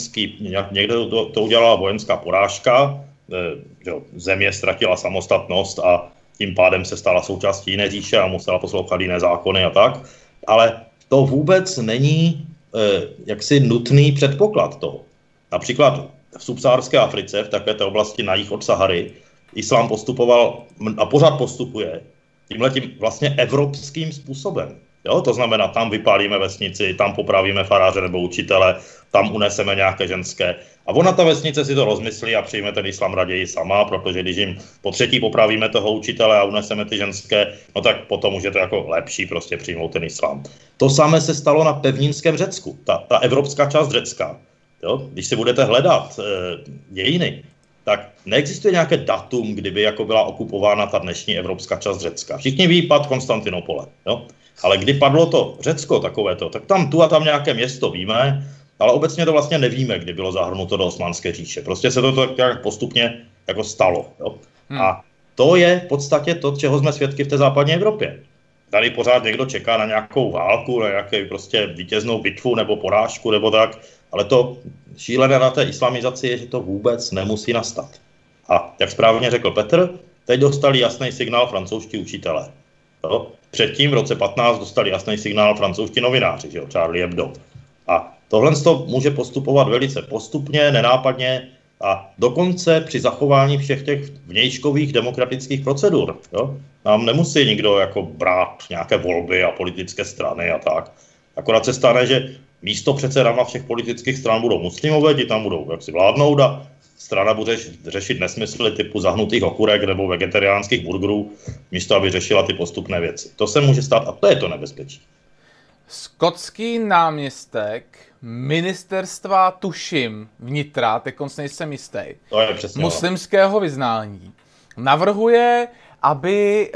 D: někde to udělala vojenská porážka, že země ztratila samostatnost a tím pádem se stala součástí jiné říše a musela poslouchat jiné zákony a tak. Ale to vůbec není jaksi nutný předpoklad toho. Například v subsaharské Africe, v takové té oblasti na jih od Sahary, islám postupoval a pořád postupuje tímhletím vlastně evropským způsobem. Jo? To znamená, tam vypálíme vesnici, tam popravíme faráře nebo učitele, tam uneseme nějaké ženské. A ona ta vesnice si to rozmyslí a přijme ten islám raději sama, protože když jim po třetí popravíme toho učitele a uneseme ty ženské, no tak potom už je to jako lepší prostě přijmout ten islám. To samé se stalo na pevninském Řecku, ta evropská část Řecka. Jo? Když si budete hledat dějiny, tak neexistuje nějaké datum, kdyby jako byla okupována ta dnešní evropská část Řecka. Všichni ví pád Konstantinopole, jo? Ale kdy padlo to Řecko takovéto, tak tam tu a tam nějaké město víme, ale obecně to vlastně nevíme, kdy bylo zahrnuto do Osmanské říše. Prostě se to tak postupně jako stalo. Jo? A to je v podstatě to, čeho jsme svědky v té západní Evropě. Tady pořád někdo čeká na nějakou válku, na nějakou prostě vítěznou bitvu nebo porážku nebo tak, ale to šílené na té islamizaci je, že to vůbec nemusí nastat. A jak správně řekl Petr, teď dostali jasný signál francouzští učitelé. Jo? Předtím v roce 15 dostali jasný signál francouzští novináři, že jo? Charlie Hebdo. A tohle může postupovat velice postupně, nenápadně a dokonce při zachování všech těch vnějškových demokratických procedur. Jo? Nám nemusí nikdo jako brát nějaké volby a politické strany a tak. Akorát se stane, že místo předsedama všech politických stran budou muslimové, ti tam budou jaksi vládnout a strana bude řešit nesmysly typu zahnutých okurek nebo vegetariánských burgerů, místo aby řešila ty postupné věci. To se může stát a to je to nebezpečí.
B: Skotský náměstek ministerstva, tuším, vnitra, teď nejsem jistý,
D: to je přesně
B: muslimského vyznání, navrhuje, aby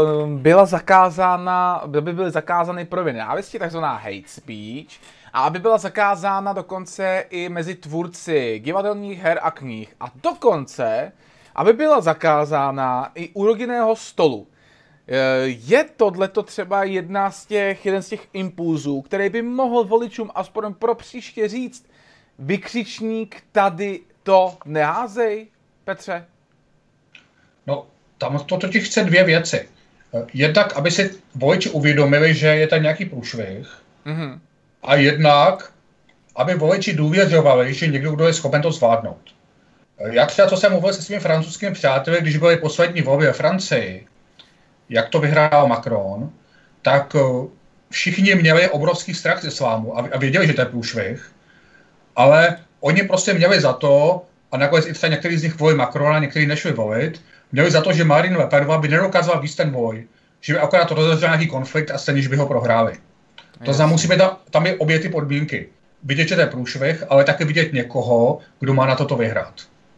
B: byly zakázány projevy nenávisti, takzvaná hate speech, a aby byla zakázána dokonce i mezi tvůrci divadelních her a knih. A dokonce, aby byla zakázána i u rodinného stolu. Je tohleto třeba jeden z těch impulzů, který by mohl voličům aspoň pro příště říct, vykřičník, tady to neházej, Petře?
C: No, tam to totiž chce dvě věci. Jednak, aby si voliči uvědomili, že je tam nějaký průšvih, a jednak, aby voliči důvěřovali, že někdo, kdo je schopen to zvládnout. Já třeba, co jsem mluvil se svými francouzskými přáteli, když byly poslední volby ve Francii, jak to vyhrál Macron, tak všichni měli obrovský strach z islámu a věděli, že to je průšvih, ale oni prostě měli za to, a nakonec i třeba některý z nich volili Macrona, některý nešli volit, měli za to, že Marine Le Penova by nedokázala víc ten boj, že by akorát rozhodl nějaký konflikt a stejně, že by ho prohráli. To znamená, musíme tam je obě ty podmínky. Vidět, že to je průšvih, ale taky vidět někoho, kdo má na toto vyhrát.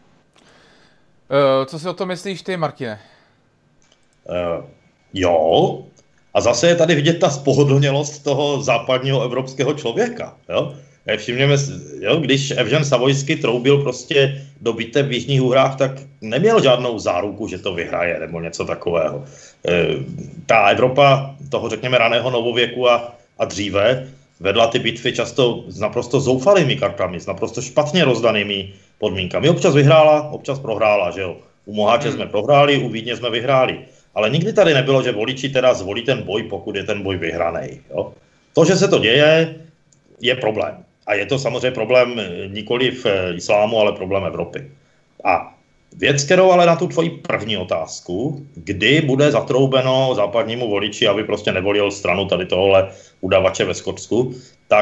B: Co si o tom myslíš ty, Martine?
D: Jo, a zase je tady vidět ta spohodlnělost toho západního evropského člověka. Jo? Všimněme, jo, když Evžen Savojsky troubil prostě do bitev v Jižních Uhrách, tak neměl žádnou záruku, že to vyhraje nebo něco takového. Ta Evropa toho, řekněme, raného novověku a dříve vedla ty bitvy často s naprosto zoufalými kartami, s naprosto špatně rozdanými podmínkami. Občas vyhrála, občas prohrála, že jo. U Moháče jsme prohráli, u Vídně jsme vyhráli. Ale nikdy tady nebylo, že voliči teda zvolí ten boj, pokud je ten boj vyhraný. Jo. To, že se to děje, je problém. A je to samozřejmě problém nikoli v islámu, ale problém Evropy. A věc, kterou ale na tu tvoji první otázku, kdy bude zatroubeno západnímu voliči, aby prostě nevolil stranu tady tohohle udavače ve Skotsku, tak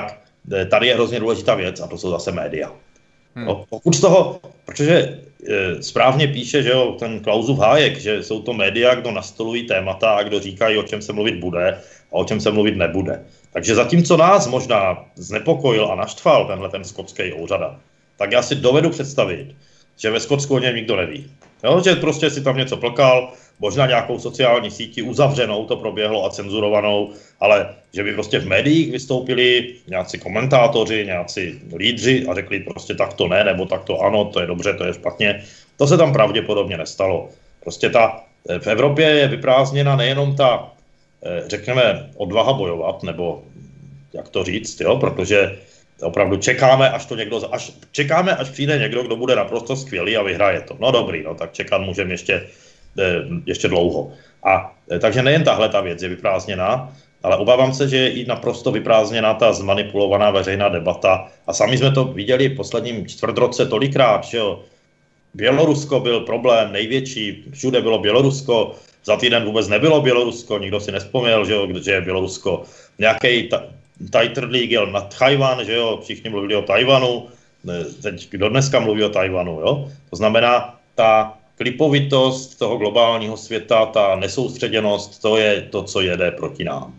D: tady je hrozně důležitá věc a to jsou zase média. No, pokud z toho, protože správně píše, že jo, ten Klausův Hájek, že jsou to média, kdo nastolují témata a kdo říkají, o čem se mluvit bude a o čem se mluvit nebude. Takže zatímco nás možná znepokojil a naštval tenhle ten skotský ouřada, tak já si dovedu představit, že ve Skotsku o něm nikdo neví. Jo, že prostě si tam něco plkal, možná nějakou sociální síti uzavřenou to proběhlo a cenzurovanou, ale že by prostě v médiích vystoupili nějací komentátoři, nějací lídři a řekli prostě tak to ne, nebo tak to ano, to je dobře, to je špatně. To se tam pravděpodobně nestalo. Prostě v Evropě je vyprázdněna nejenom ta, řekněme, odvaha bojovat, nebo jak to říct, jo, protože opravdu čekáme, až přijde někdo, kdo bude naprosto skvělý a vyhraje to. No dobrý, no tak čekat můžeme ještě dlouho. A takže nejen tahle ta věc je vyprázdněná, ale obávám se, že je i naprosto vyprázdněná ta zmanipulovaná veřejná debata. A sami jsme to viděli v posledním čtvrtroce tolikrát, že jo. Bělorusko byl problém největší, všude bylo Bělorusko, za týden vůbec nebylo Bělorusko, nikdo si nevzpomněl, že je Bělorusko. Nějaký Tiger League jel na Tchaj-wan, že jo, všichni mluvili o Tajvanu, teď kdo dneska mluví o Tajvanu, jo. To znamená, ta klipovitost toho globálního světa, ta nesoustředěnost, to je to, co jede proti nám.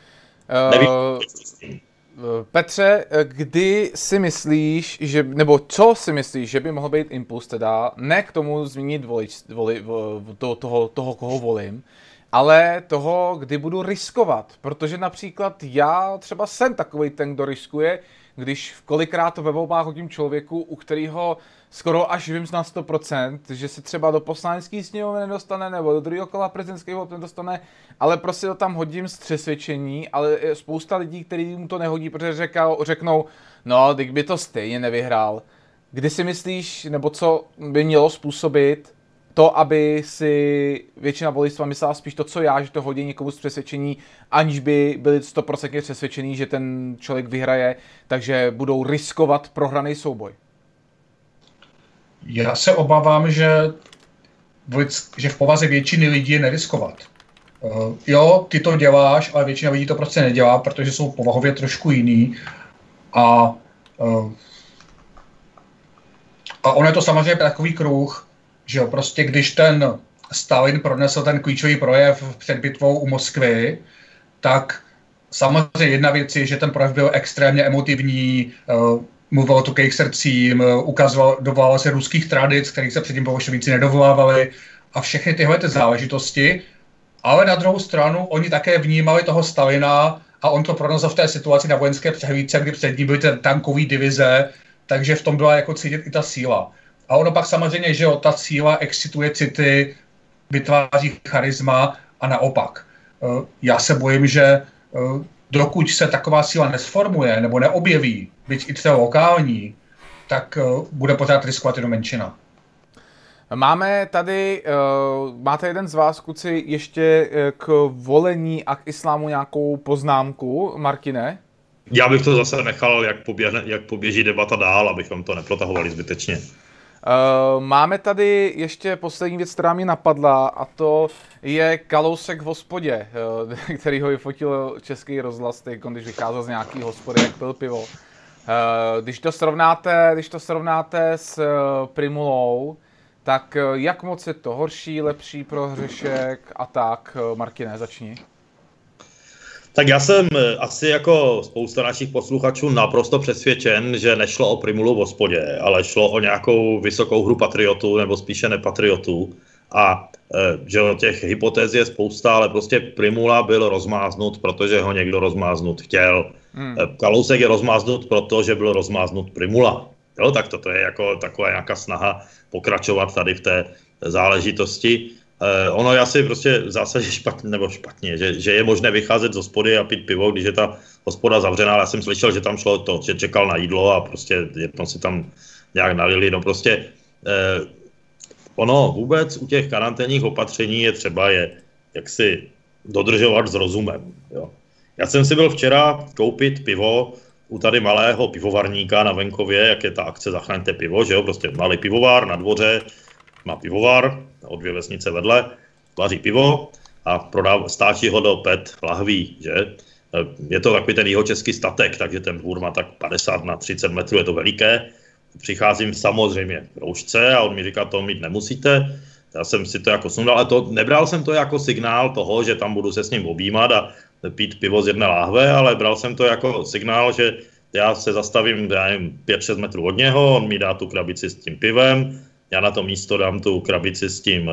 B: Petře, kdy si myslíš, nebo co si myslíš, že by mohl být impuls teda, ne k tomu změnit toho, koho volím, ale toho, kdy budu riskovat, protože například já třeba jsem takovej ten, kdo riskuje, když kolikrát ve volbách hodím člověku, u kterého skoro až vím na 100%, že se třeba do poslanecké sněmovny nedostane, nebo do druhého kola prezidentských voleb nedostane, ale prostě to tam hodím z přesvědčení, ale je spousta lidí, kteří mu to nehodí, protože řeknou, no, teď by to stejně nevyhrál. Kdy si myslíš, nebo co by mělo způsobit to, aby si většina voličstva myslela spíš to, co já, že to hodí někomu z přesvědčení, aniž by byli 100% přesvědčení, že ten člověk vyhraje, takže budou riskovat prohraný souboj?
C: Já se obávám, že v povaze většiny lidí je neriskovat. Jo, ty to děláš, ale většina lidí to prostě nedělá, protože jsou povahově trošku jiný. A ono je to samozřejmě takový kruh, že jo, prostě když ten Stalin pronesl ten klíčový projev před bitvou u Moskvy, tak samozřejmě jedna věc je, že ten projev byl extrémně emotivní, mluvil to k jejich srdcím, dovolával se ruských tradic, kterých se předtím bolševíci nedovolávali a všechny tyhle ty záležitosti. Ale na druhou stranu oni také vnímali toho Stalina a on to pronesl v té situaci na vojenské přehlídce, kdy před ním byly ty tankové divize, takže v tom byla jako cítit i ta síla. A ono pak samozřejmě, že jo, ta síla excituje city, vytváří charisma a naopak. Já se bojím, že dokud se taková síla nesformuje nebo neobjeví, byť i třeba lokální, tak bude pořád riskovat jenom menšina.
B: Máme tady, máte jeden z vás, kluci, ještě k volení a k islámu nějakou poznámku, Martine?
D: Já bych to zase nechal, jak poběží debata dál, abychom to neprotahovali zbytečně.
B: Máme tady ještě poslední věc, která mě napadla, a to je Kalousek v hospodě, který ho vyfotil Český rozhlas, když vycházel z nějaký hospody, jak pil pivo. Když to srovnáte s Primulou, tak jak moc je to horší, lepší pro Hřešek a tak? Martine, začni.
D: Tak já jsem asi jako spousta našich posluchačů naprosto přesvědčen, že nešlo o Primulu v hospodě, ale šlo o nějakou vysokou hru patriotů, nebo spíše nepatriotů. A že těch hypotéz je spousta, ale prostě Primula byl rozmáznut, protože ho někdo rozmáznut chtěl. Kalousek je rozmáznut, protože byl rozmáznut Primula. Jo, tak to je jako taková nějaká snaha pokračovat tady v té záležitosti. Ono je asi prostě v zásadě špatně, že je možné vycházet z hospody a pít pivo, když je ta hospoda zavřená, ale já jsem slyšel, že tam šlo to, že čekal na jídlo a prostě jedno si tam nějak nalili, no prostě ono vůbec u těch karanténních opatření je třeba je jaksi dodržovat s rozumem, jo. Já jsem si byl včera koupit pivo u tady malého pivovarníka na venkově, jak je ta akce Zachraňte pivo, že jo, prostě malý pivovár na dvoře, má pivovar, o 2 vesnice vedle, vaří pivo a stáčí ho do PET lahví, že? Je to takový ten jihočeský statek, takže ten dvůr má tak 50 na 30 metrů, je to veliké. Přicházím samozřejmě v roušce a on mi říká, to mít nemusíte. Já jsem si to jako sundal, ale nebral jsem to jako signál toho, že tam budu se s ním objímat a pít pivo z jedné láhve, ale bral jsem to jako signál, že já se zastavím 5-6 metrů od něho, on mi dá tu krabici s tím pivem, já na to místo dám tu krabici s tím,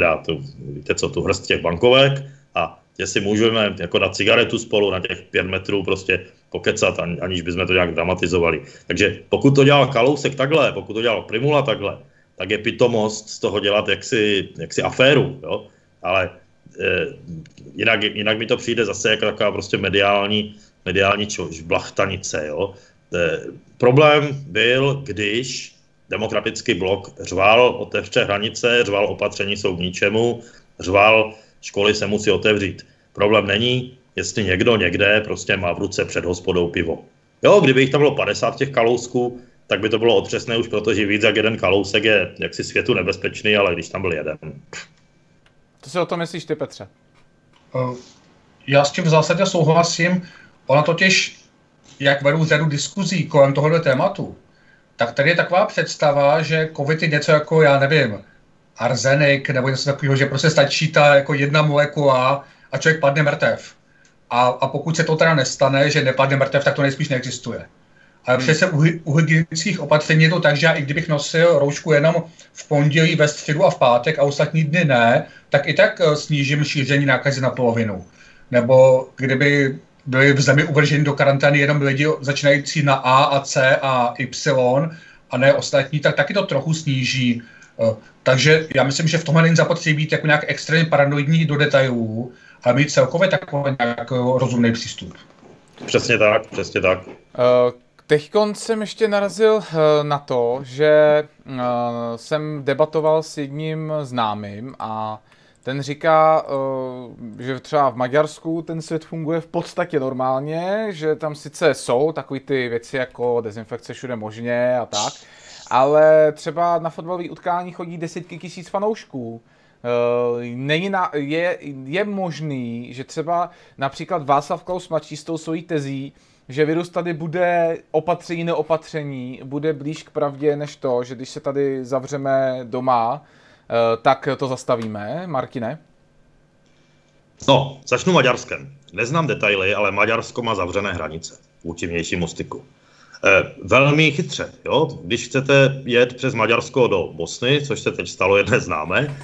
D: tu hrst těch bankovek a jestli můžeme jako dát cigaretu spolu na těch 5 metrů prostě pokecat, aniž bychom to nějak dramatizovali. Takže pokud to dělal Kalousek takhle, pokud to dělal Prymula takhle, tak je pitomost z toho dělat jaksi aféru, jo? Ale jinak mi to přijde zase jako taková prostě mediální žblachtanice, jo? Problém byl, když Demokratický blok řval otevře hranice, řval opatření jsou k ničemu, řval školy se musí otevřít. Problém není, jestli někdo někde prostě má v ruce před hospodou pivo. Jo, kdyby jich tam bylo 50 těch Kalousků, tak by to bylo otřesné už, protože víc jak jeden Kalousek je jaksi světu nebezpečný, ale když tam byl jeden.
B: Co si o tom myslíš ty, Petře?
C: Já s tím v zásadě souhlasím. Ona totiž, jak vedu řadu diskuzí kolem tohoto tématu, tak tady je taková představa, že covid je něco jako, já nevím, arzenik nebo něco takového, že prostě stačí ta jako jedna molekula a člověk padne mrtev. A pokud se to teda nestane, že nepadne mrtev, tak to nejspíš neexistuje. Ale přece u hygienických opatření je to tak, že já i kdybych nosil roušku jenom v pondělí, ve středu a v pátek a ostatní dny ne, tak i tak snížím šíření nákazy na polovinu. Nebo kdyby byli v zemi uvrženi do karantény jenom lidi začínající na A a C a Y a ne ostatní, tak taky to trochu sníží. Takže já myslím, že v tomhle není zapotřebí být jako nějak extrémně paranoidní do detailů, ale mít celkově takový nějak rozumný přístup.
D: Přesně tak, přesně tak.
B: Teďkon jsem ještě narazil na to, že jsem debatoval s jedním známým a ten říká, že třeba v Maďarsku ten svět funguje v podstatě normálně, že tam sice jsou takové ty věci jako dezinfekce všude možně a tak, ale třeba na fotbalové utkání chodí desítky tisíc fanoušků. Je možný, že třeba například Václav Klaus mladší s tou svojí tezí, že virus tady bude opatření neopatření, bude blíž k pravdě než to, že když se tady zavřeme doma, tak to zastavíme. Martine?
D: No, začnu Maďarskem. Neznám detaily, ale Maďarsko má zavřené hranice vůči vnějšímu styku. Velmi chytře, jo? Když chcete jet přes Maďarsko do Bosny, což se teď stalo jedné známé,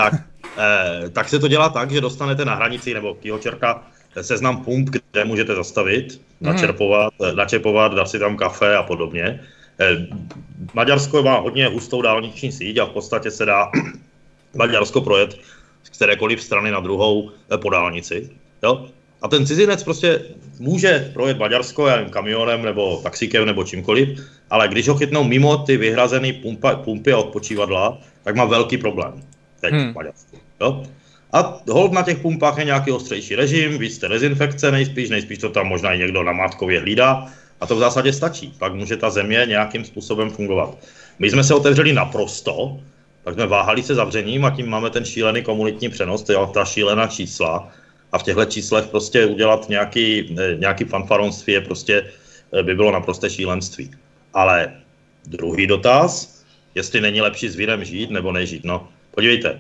D: tak se to dělá tak, že dostanete na hranici nebo Kihočerka seznam pump, kde můžete zastavit, načepovat, dát si tam kafe a podobně. Maďarsko má hodně hustou dálniční síť a v podstatě se dá Maďarsko projet z kterékoliv strany na druhou po dálnici. Jo? A ten cizinec prostě může projet Maďarsko, já nevím, kamionem nebo taxíkem nebo čímkoliv, ale když ho chytnou mimo ty vyhrazené pumpy a odpočívadla, tak má velký problém teď v Maďarsku. Jo? A hold na těch pumpách je nějaký ostřejší režim, víc té dezinfekce nejspíš to tam možná i někdo namátkově hlídá a to v zásadě stačí. Pak může ta země nějakým způsobem fungovat. My jsme se otevřeli naprosto, tak jsme váhali se zavřením a tím máme ten šílený komunitní přenos, ta šílená čísla a v těchto číslech prostě udělat nějaký fanfaronství by bylo naprosté šílenství. Ale druhý dotaz, jestli není lepší s virem žít nebo nežít. No, podívejte,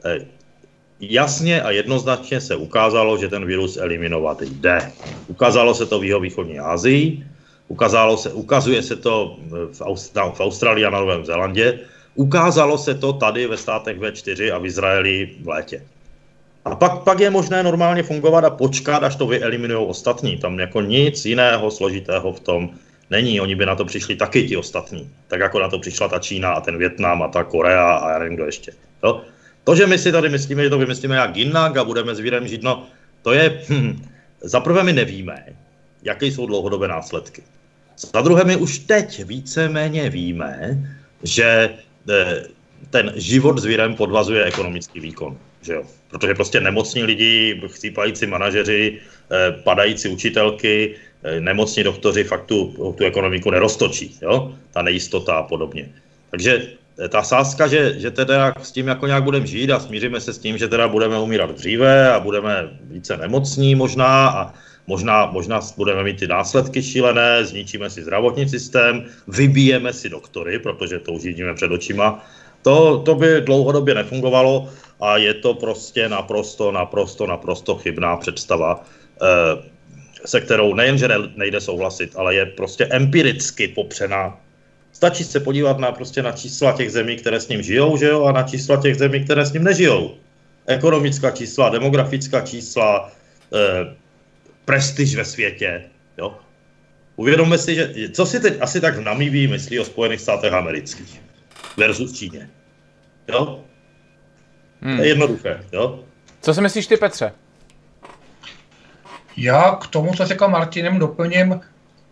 D: jasně a jednoznačně se ukázalo, že ten virus eliminovat jde. Ukázalo se to v jihovýchodní Asii, ukazuje se to v Austrálii a na Novém Zélandě, ukázalo se to tady ve státech V4 a v Izraeli v létě. A pak je možné normálně fungovat a počkat, až to vyeliminujou ostatní. Tam jako nic jiného složitého v tom není. Oni by na to přišli taky ti ostatní. Tak jako na to přišla ta Čína a ten Vietnam a ta Korea a já nevím kdo ještě. Jo? To, že my si tady myslíme, že to vymyslíme jak jinak a budeme s virem žít, no to je, zaprvé my nevíme, jaké jsou dlouhodobé následky. Za druhé my už teď víceméně víme, že ten život s virem podvazuje ekonomický výkon. Že jo? Protože prostě nemocní lidi, chcípající manažeři, padající učitelky, nemocní doktoři fakt tu ekonomiku neroztočí. Jo? Ta nejistota a podobně. Takže ta sázka, že teda s tím jako nějak budeme žít a smíříme se s tím, že teda budeme umírat dříve a budeme více nemocní možná a možná budeme mít ty následky šílené, zničíme si zdravotní systém, vybijeme si doktory, protože to už vidíme před očima. To by dlouhodobě nefungovalo a je to prostě naprosto chybná představa, se kterou nejenže nejde souhlasit, ale je prostě empiricky popřená. Stačí se podívat na čísla těch zemí, které s ním žijou, že jo, a na čísla těch zemí, které s ním nežijou. Ekonomická čísla, demografická čísla, prestiž ve světě, jo. Uvědomme si, že co si teď asi tak v Namibii myslí o Spojených státech amerických versus Číně, jo. To je jednoduché, jo.
B: Co si myslíš ty, Petře?
C: Já k tomu, co řekl Martinem, doplním,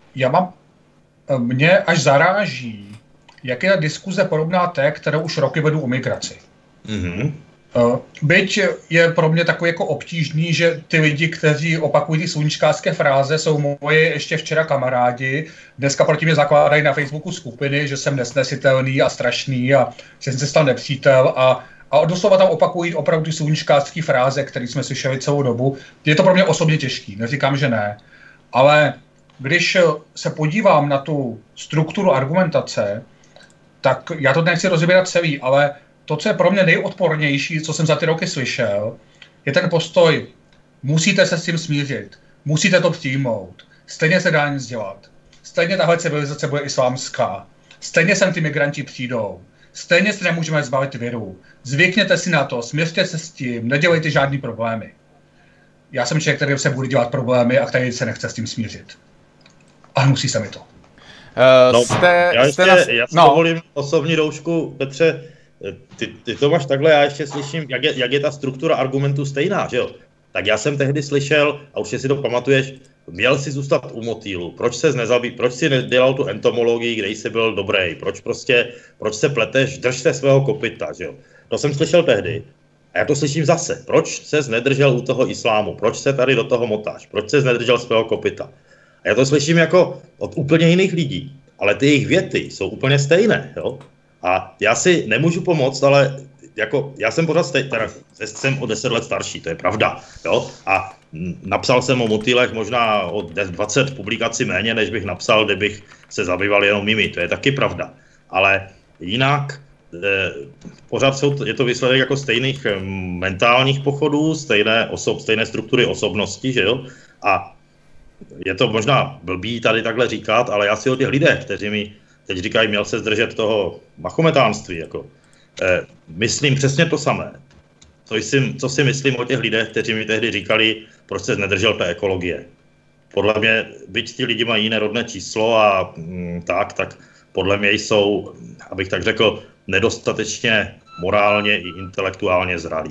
C: mě až zaráží, jak je ta diskuze podobná té, kterou už roky vedu o migraci. Mm-hmm. Byť je pro mě takový jako obtížný, že ty lidi, kteří opakují ty sluníčkářské fráze, jsou moje ještě včera kamarádi, dneska proti mě zakládají na Facebooku skupiny, že jsem nesnesitelný a strašný a že jsem se stal nepřítel a doslova tam opakují opravdu ty sluníčkářské fráze, které jsme slyšeli celou dobu. Je to pro mě osobně těžký, neříkám, že ne, ale když se podívám na tu strukturu argumentace, tak já to nechci rozebírat celý, ale to, co je pro mě nejodpornější, co jsem za ty roky slyšel, je ten postoj, musíte se s tím smířit, musíte to přijmout, stejně se dá nic dělat, stejně tahle civilizace bude islámská, stejně sem ty migranti přijdou, stejně se nemůžeme zbavit viru, zvykněte si na to, směřte se s tím, nedělejte žádný problémy. Já jsem člověk, který se bude dělat problémy a který se nechce s tím smířit. A musí se mi to.
D: Já si dovolím osobní doušku, Petře, ty to máš takhle, já ještě slyším, jak je ta struktura argumentů stejná, že jo? Tak já jsem tehdy slyšel, a určitě si to pamatuješ, měl si zůstat u motýlu, proč si nedělal tu entomologii, kde jsi byl dobrý, proč se pleteš, drž se svého kopyta, že jo? To jsem slyšel tehdy. A já to slyším zase, proč ses nedržel u toho islámu, proč se tady do toho motáš, proč ses nedržel svého kopyta. A já to slyším jako od úplně jiných lidí, ale ty jejich věty jsou úplně stejné, jo? A já si nemůžu pomoct, ale jako já jsem pořád jsem o 10 let starší, to je pravda, jo? A napsal jsem o motýlech možná o 20 publikací méně, než bych napsal, kdybych se zabýval jenom mými, to je taky pravda. Ale jinak pořád je to výsledek jako stejných mentálních pochodů, stejné struktury osobnosti, že jo? A je to možná blbý tady takhle říkat, ale já si o těch lidech, kteří mi teď říkají, měl se zdržet toho mahometánství, jako, myslím přesně to samé. Co si myslím o těch lidech, kteří mi tehdy říkali, proč se nedržel té ekologie. Podle mě, byť ti lidi mají jiné rodné číslo a tak podle mě jsou, abych tak řekl, nedostatečně morálně i intelektuálně zralí.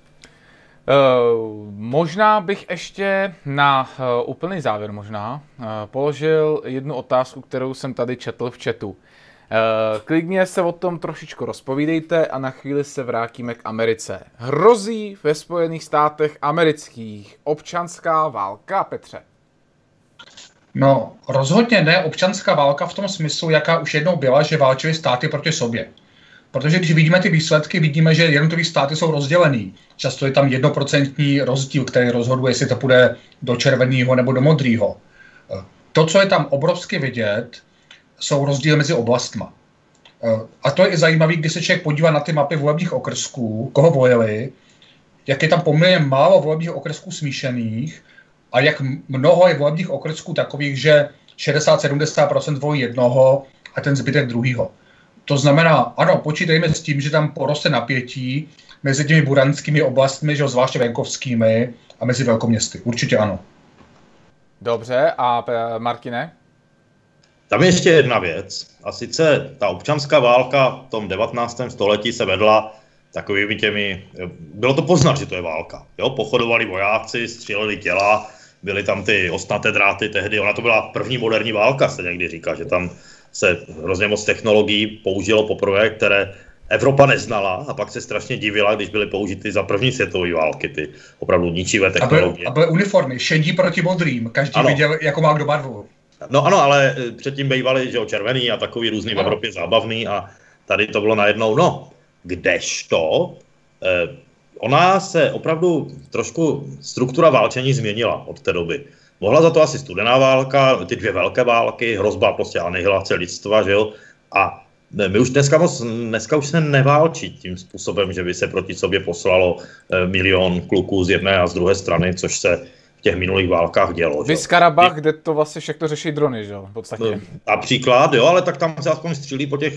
B: Možná bych ještě na úplný závěr položil jednu otázku, kterou jsem tady četl v chatu. Klidně se o tom trošičku rozpovídejte a na chvíli se vrátíme k Americe. Hrozí ve Spojených státech amerických občanská válka, Petře?
C: No, rozhodně ne občanská válka v tom smyslu, jaká už jednou byla, že válčily státy proti sobě. Protože když vidíme ty výsledky, vidíme, že jednotlivé státy jsou rozdělený. Často je tam 1% rozdíl, který rozhoduje, jestli to půjde do červeného nebo do modrého. To, co je tam obrovsky vidět, jsou rozdíly mezi oblastma. A to je i zajímavé, když se člověk podívá na ty mapy volebních okrsků, koho volili, jak je tam poměrně málo volebních okrsků smíšených a jak mnoho je volebních okrsků takových, že 60-70% volí jednoho a ten zbytek druhýho. To znamená, ano, počítejme s tím, že tam poroste napětí mezi těmi buranskými oblastmi, že zvláště venkovskými, a mezi velkoměsty. Určitě ano.
B: Dobře, a Martine?
D: Tam je ještě jedna věc. A sice ta občanská válka v tom 19. století se vedla takovými těmi... Bylo to poznat, že to je válka. Jo? Pochodovali vojáci, stříleli těla, byly tam ty ostnaté dráty tehdy. Ona to byla první moderní válka, se někdy říká, že tam se hrozně moc technologií použilo poprvé, které Evropa neznala a pak se strašně divila, když byly použity za první světové války, ty opravdu ničivé technologie.
C: A byly uniformy, šedí proti modrým, každý viděl, jakou má kdo barvu.
D: No ano, ale předtím bývaly, že jo, červený a takový různý v Evropě zábavný a tady to bylo najednou, no, kdežto, ona se opravdu trošku struktura válčení změnila od té doby. Mohla za to asi studená válka, ty dvě velké války, hrozba prostě anihilace lidstva, že jo. A my už dneska už se neválčí tím způsobem, že by se proti sobě poslalo milion kluků z jedné a z druhé strany, což se v těch minulých válkách dělo.
B: Vys Karabach, kde to vlastně všechno řeší drony, že jo, v podstatě.
D: Například, jo, ale tak tam se aspoň střílí po těch,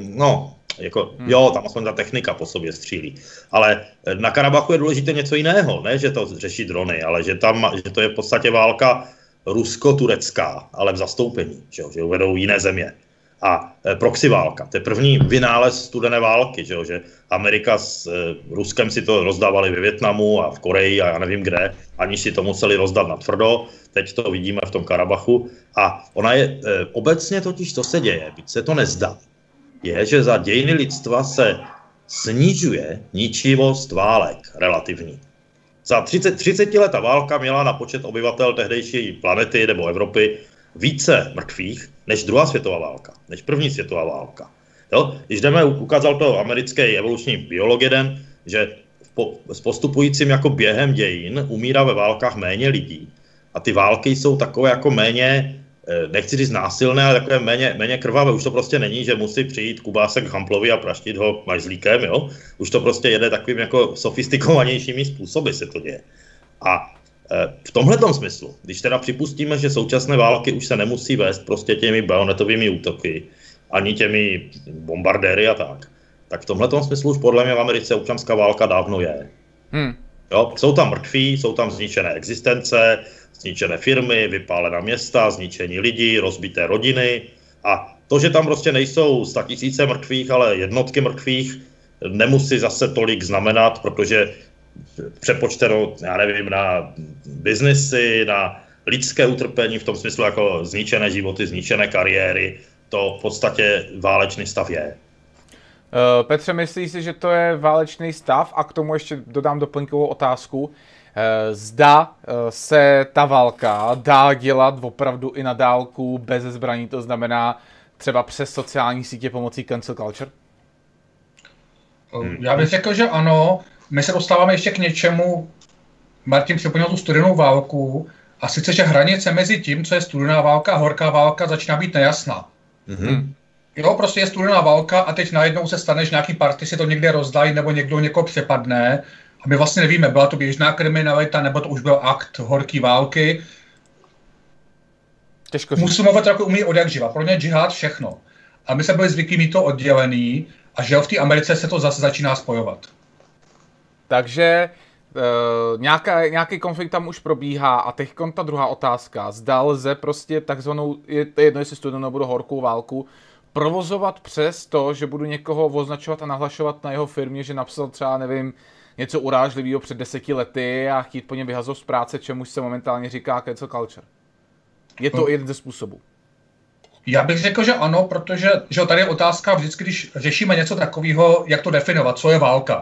D: jo, tam aspoň ta technika po sobě střílí. Ale na Karabachu je důležité něco jiného, ne, že to řeší drony, ale že to je v podstatě válka rusko-turecká, ale v zastoupení, že uvedou jiné země. A proxy válka, to je první vynález studené války, že Amerika s Ruskem si to rozdávali ve Vietnamu a v Koreji a já nevím kde, aniž si to museli rozdat natvrdo, teď to vidíme v tom Karabachu. A ona je obecně totiž, co se děje, byť se to nezdá, je, že za dějiny lidstva se snižuje ničivost válek relativní. Za 30 letá válka měla na počet obyvatel tehdejší planety nebo Evropy více mrtvých než druhá světová válka, než první světová válka. Jo? Když ukázal to americký evoluční biolog jeden, že s postupujícím jako během dějin umírá ve válkách méně lidí. A ty války jsou takové jako méně, nechci říct násilné, ale takové méně krvavé. Už to prostě není, že musí přijít Kubásek k Hamplovi a praštit ho majzlíkem, jo? Už to prostě jede takovým jako sofistikovanějšími způsoby se to děje. A v tomhletom smyslu, když teda připustíme, že současné války už se nemusí vést prostě těmi bajonetovými útoky, ani těmi bombardéry a tak v tomhletom smyslu už podle mě v Americe občanská válka dávno je. Jo, jsou tam mrtví, jsou tam zničené existence, zničené firmy, vypálená města, zničení lidí, rozbité rodiny a to, že tam prostě nejsou 100 000 mrtvých, ale jednotky mrtvých, nemusí zase tolik znamenat, protože přepočteno, já nevím, na biznesy, na lidské utrpení v tom smyslu jako zničené životy, zničené kariéry, to v podstatě válečný stav je.
B: Petře, myslíš si, že to je válečný stav? A k tomu ještě dodám doplňkovou otázku. Zda se ta válka dá dělat opravdu i na dálku bez zbraní, to znamená třeba přes sociální sítě pomocí cancel culture?
C: Já bych řekl, že ano. My se dostáváme ještě k něčemu, Martin připomněl tu studenou válku, a sice, že hranice mezi tím, co je studená válka a horká válka, začíná být nejasná. Jo, prostě je studená válka a teď najednou se stane, že nějaký party si to někde rozdají nebo někdo někoho přepadne a my vlastně nevíme, byla to běžná kriminalita nebo to už byl akt horké války. Muslimové to jako umí odjakživa, pro ně džihad všechno. A my jsme byli zvyklí mít to oddělený a že v té Americe se to zase začíná spojovat.
B: Takže nějaký konflikt tam už probíhá a teď ta druhá otázka. Zda lze prostě takzvanou, je jedno, jestli studenou nebo horkou válku, provozovat přes to, že budu někoho označovat a nahlašovat na jeho firmě, že napsal třeba, nevím, něco urážlivého před 10 lety a chtít po něm vyhazovat z práce, čemuž se momentálně říká cancel culture. Je to jeden ze způsobů.
C: Já bych řekl, že ano, protože že tady je otázka vždycky, když řešíme něco takového, jak to definovat, co je válka.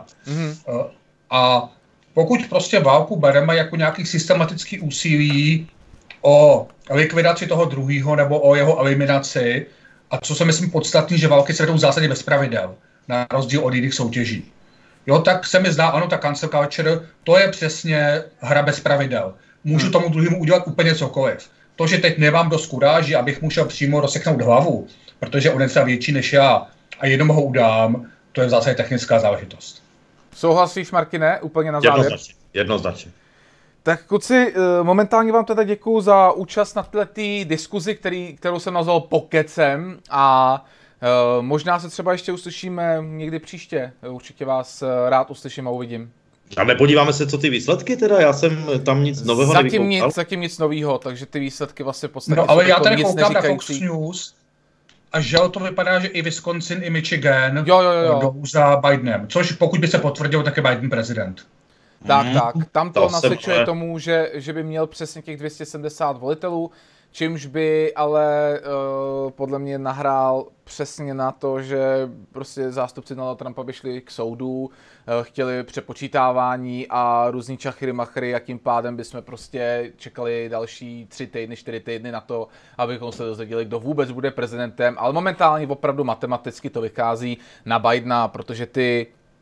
C: A pokud prostě válku bereme jako nějaký systematický úsilí o likvidaci toho druhého nebo o jeho eliminaci, a co se myslím podstatný, že války se vedou v zásadě bez pravidel, na rozdíl od jiných soutěží. Jo, tak se mi zdá, ano, ta cancel culture, to je přesně hra bez pravidel. Můžu tomu druhému udělat úplně cokoliv. To, že teď nemám dost kuráži, abych mu šel přímo rozseknout hlavu, protože on je třeba větší než já a jenom ho udám, to je v zásadě technická záležitost.
B: Souhlasíš, Martine, úplně na závěr?
D: Jednoznačně.
B: Tak kluci, momentálně vám teda děkuju za účast na této diskuzi, kterou jsem nazval Pokecem a možná se třeba ještě uslyšíme někdy příště. Určitě vás rád uslyším a uvidím.
D: A nepodíváme se, co ty výsledky teda? Já jsem tam nic nového nevykoukal.
B: Zatím nic nového, takže ty výsledky vlastně v podstatě
C: no, ale já tady koukám na Fox News a že to vypadá, že i Wisconsin, i Michigan jdou za Bidenem. Což pokud by se potvrdilo, tak je Biden prezident.
B: Tak. Tam to nasvědčuje tomu, že by měl přesně těch 270 volitelů, čímž by ale podle mě nahrál přesně na to, že prostě zástupci Donalda Trumpa by šli k soudu, chtěli přepočítávání a různý čachry machry a tím pádem bychom prostě čekali další 3 týdny, 4 týdny na to, abychom se dozvěděli, kdo vůbec bude prezidentem, ale momentálně opravdu matematicky to vychází na Bidena, protože ty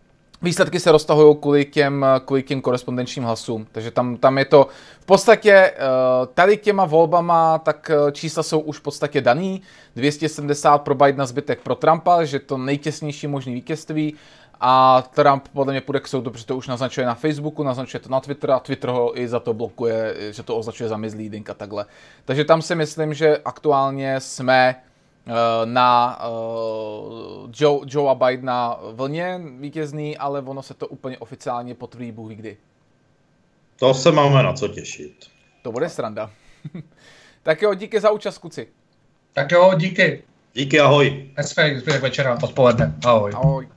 B: výsledky se roztahují kvůli těm korespondenčním hlasům. Takže tam je to v podstatě tady těma volbama, tak čísla jsou už v podstatě daný. 270 pro Bidena, zbytek pro Trumpa, že to nejtěsnější možný vítězství. A Trump podle mě půjde k soudu, protože to už naznačuje na Facebooku, naznačuje to na Twitter a Twitter ho i za to blokuje, že to označuje za misleading a takhle. Takže tam si myslím, že aktuálně jsme na Joea Bidena vlně vítězný, ale ono se to úplně oficiálně potvrdí Bůh ví kdy.
D: To se máme na co těšit.
B: To bude sranda. Tak jo, díky za účast, kluci.
C: Tak jo, díky.
D: Díky, ahoj.
C: Zbytek večera, odpoledne. Ahoj.
B: Ahoj.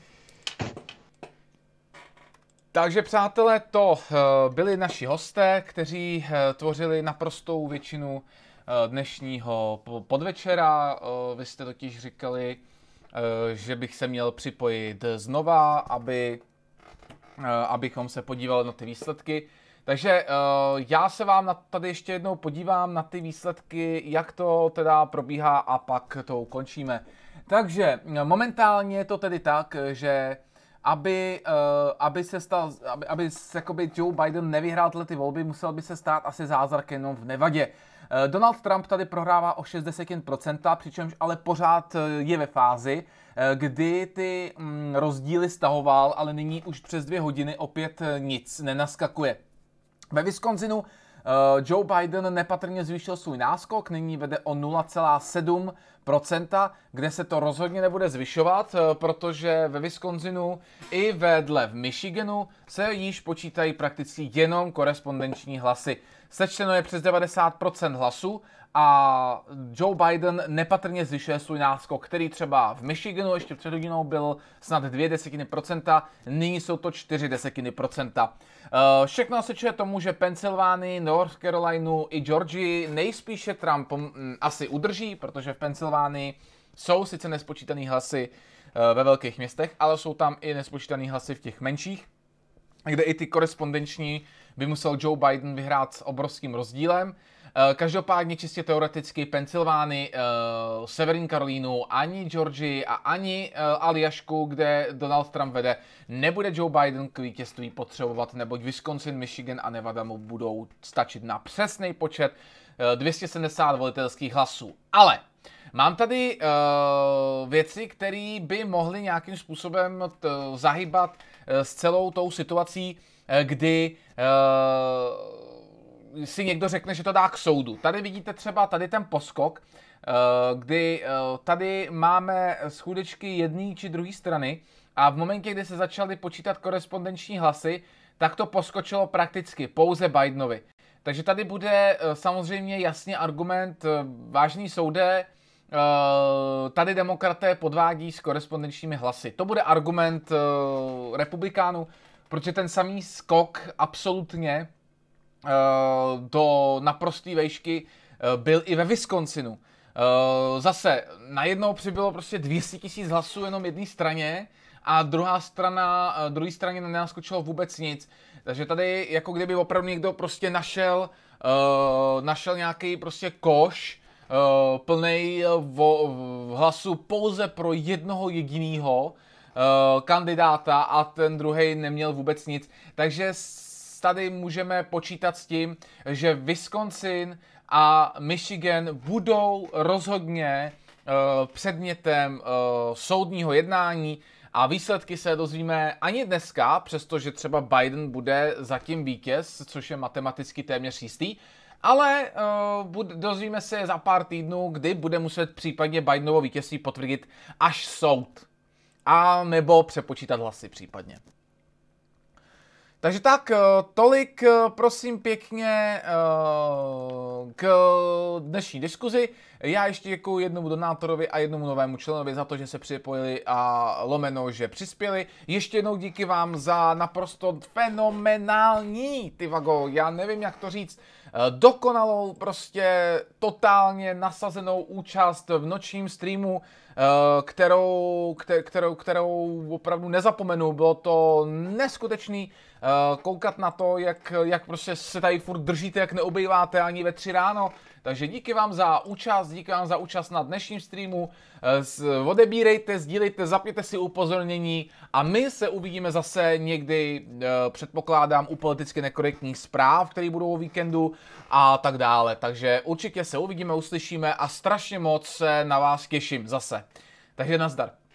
B: Takže přátelé, to byli naši hosté, kteří tvořili naprostou většinu dnešního podvečera. Vy jste totiž říkali, že bych se měl připojit znova, abychom se podívali na ty výsledky. Takže já se vám tady ještě jednou podívám na ty výsledky, jak to teda probíhá a pak to ukončíme. Takže momentálně je to tedy tak, že aby Joe Biden nevyhrál tyhle ty volby, musel by se stát asi zázrak jenom v Nevadě. Donald Trump tady prohrává o 60%, přičemž ale pořád je ve fázi, kdy ty rozdíly stahoval, ale nyní už přes 2 hodiny opět nic nenaskakuje. Ve Wisconsinu Joe Biden nepatrně zvýšil svůj náskok, nyní vede o 0,7%, kde se to rozhodně nebude zvyšovat, protože ve Wisconsinu i vedle v Michiganu se již počítají prakticky jenom korespondenční hlasy. Sečteno je přes 90% hlasů a Joe Biden nepatrně zvyšuje svůj náskok, který třeba v Michiganu ještě před hodinou byl snad 0,2%, nyní jsou to 0,4%. Všechno nasvědčuje tomu, že Pensylvánii, North Carolinu i Georgii nejspíše Trump asi udrží, protože v Pensylvánii jsou sice nespočítané hlasy ve velkých městech, ale jsou tam i nespočítané hlasy v těch menších, kde i ty korespondenční by musel Joe Biden vyhrát s obrovským rozdílem. Každopádně čistě teoreticky Pensylvánii, Severní Karolínu, ani Georgii a ani Aljašku, kde Donald Trump vede, nebude Joe Biden k vítězství potřebovat, neboť Wisconsin, Michigan a Nevada mu budou stačit na přesný počet 270 volitelských hlasů. Ale mám tady věci, které by mohly nějakým způsobem zahybat s celou tou situací, kdy si někdo řekne, že to dá k soudu. Tady vidíte třeba tady ten poskok, kdy tady máme schůdečky jedné či druhé strany a v momentě, kdy se začaly počítat korespondenční hlasy, tak to poskočilo prakticky pouze Bidenovi. Takže tady bude samozřejmě jasně argument, vážný soude, tady demokraté podvádí s korespondenčními hlasy. To bude argument republikánů, protože ten samý skok absolutně do naprosté vejšky byl i ve Wisconsinu. Zase najednou přibylo prostě 200 000 hlasů jenom jedné straně a druhé straně nenaskočilo vůbec nic. Takže tady jako kdyby opravdu někdo prostě našel nějaký prostě koš plnej hlasu pouze pro jednoho jediného kandidáta a ten druhý neměl vůbec nic. Takže tady můžeme počítat s tím, že Wisconsin a Michigan budou rozhodně předmětem soudního jednání a výsledky se dozvíme ani dneska, přestože třeba Biden bude zatím vítěz, což je matematicky téměř jistý, ale dozvíme se za pár týdnů, kdy bude muset případně Bidenovo vítězství potvrdit až soud. A nebo přepočítat hlasy případně. Takže tak, tolik prosím pěkně k dnešní diskuzi. Já ještě děkuji jednomu donátorovi a jednomu novému členovi za to, že se připojili a lomeno, že přispěli. Ještě jednou díky vám za naprosto fenomenální, tyvago, já nevím jak to říct, dokonalou, prostě totálně nasazenou účast v nočním streamu, kterou opravdu nezapomenu. Bylo to neskutečný koukat na to, jak prostě se tady furt držíte, jak neobejváte ani ve 3 ráno. Takže díky vám za účast na dnešním streamu. Odebírejte, sdílejte, zapněte si upozornění a my se uvidíme zase někdy, předpokládám, u politicky nekorektních zpráv, které budou o víkendu a tak dále. Takže určitě se uvidíme, uslyšíme a strašně moc se na vás těším zase. Takže nazdar.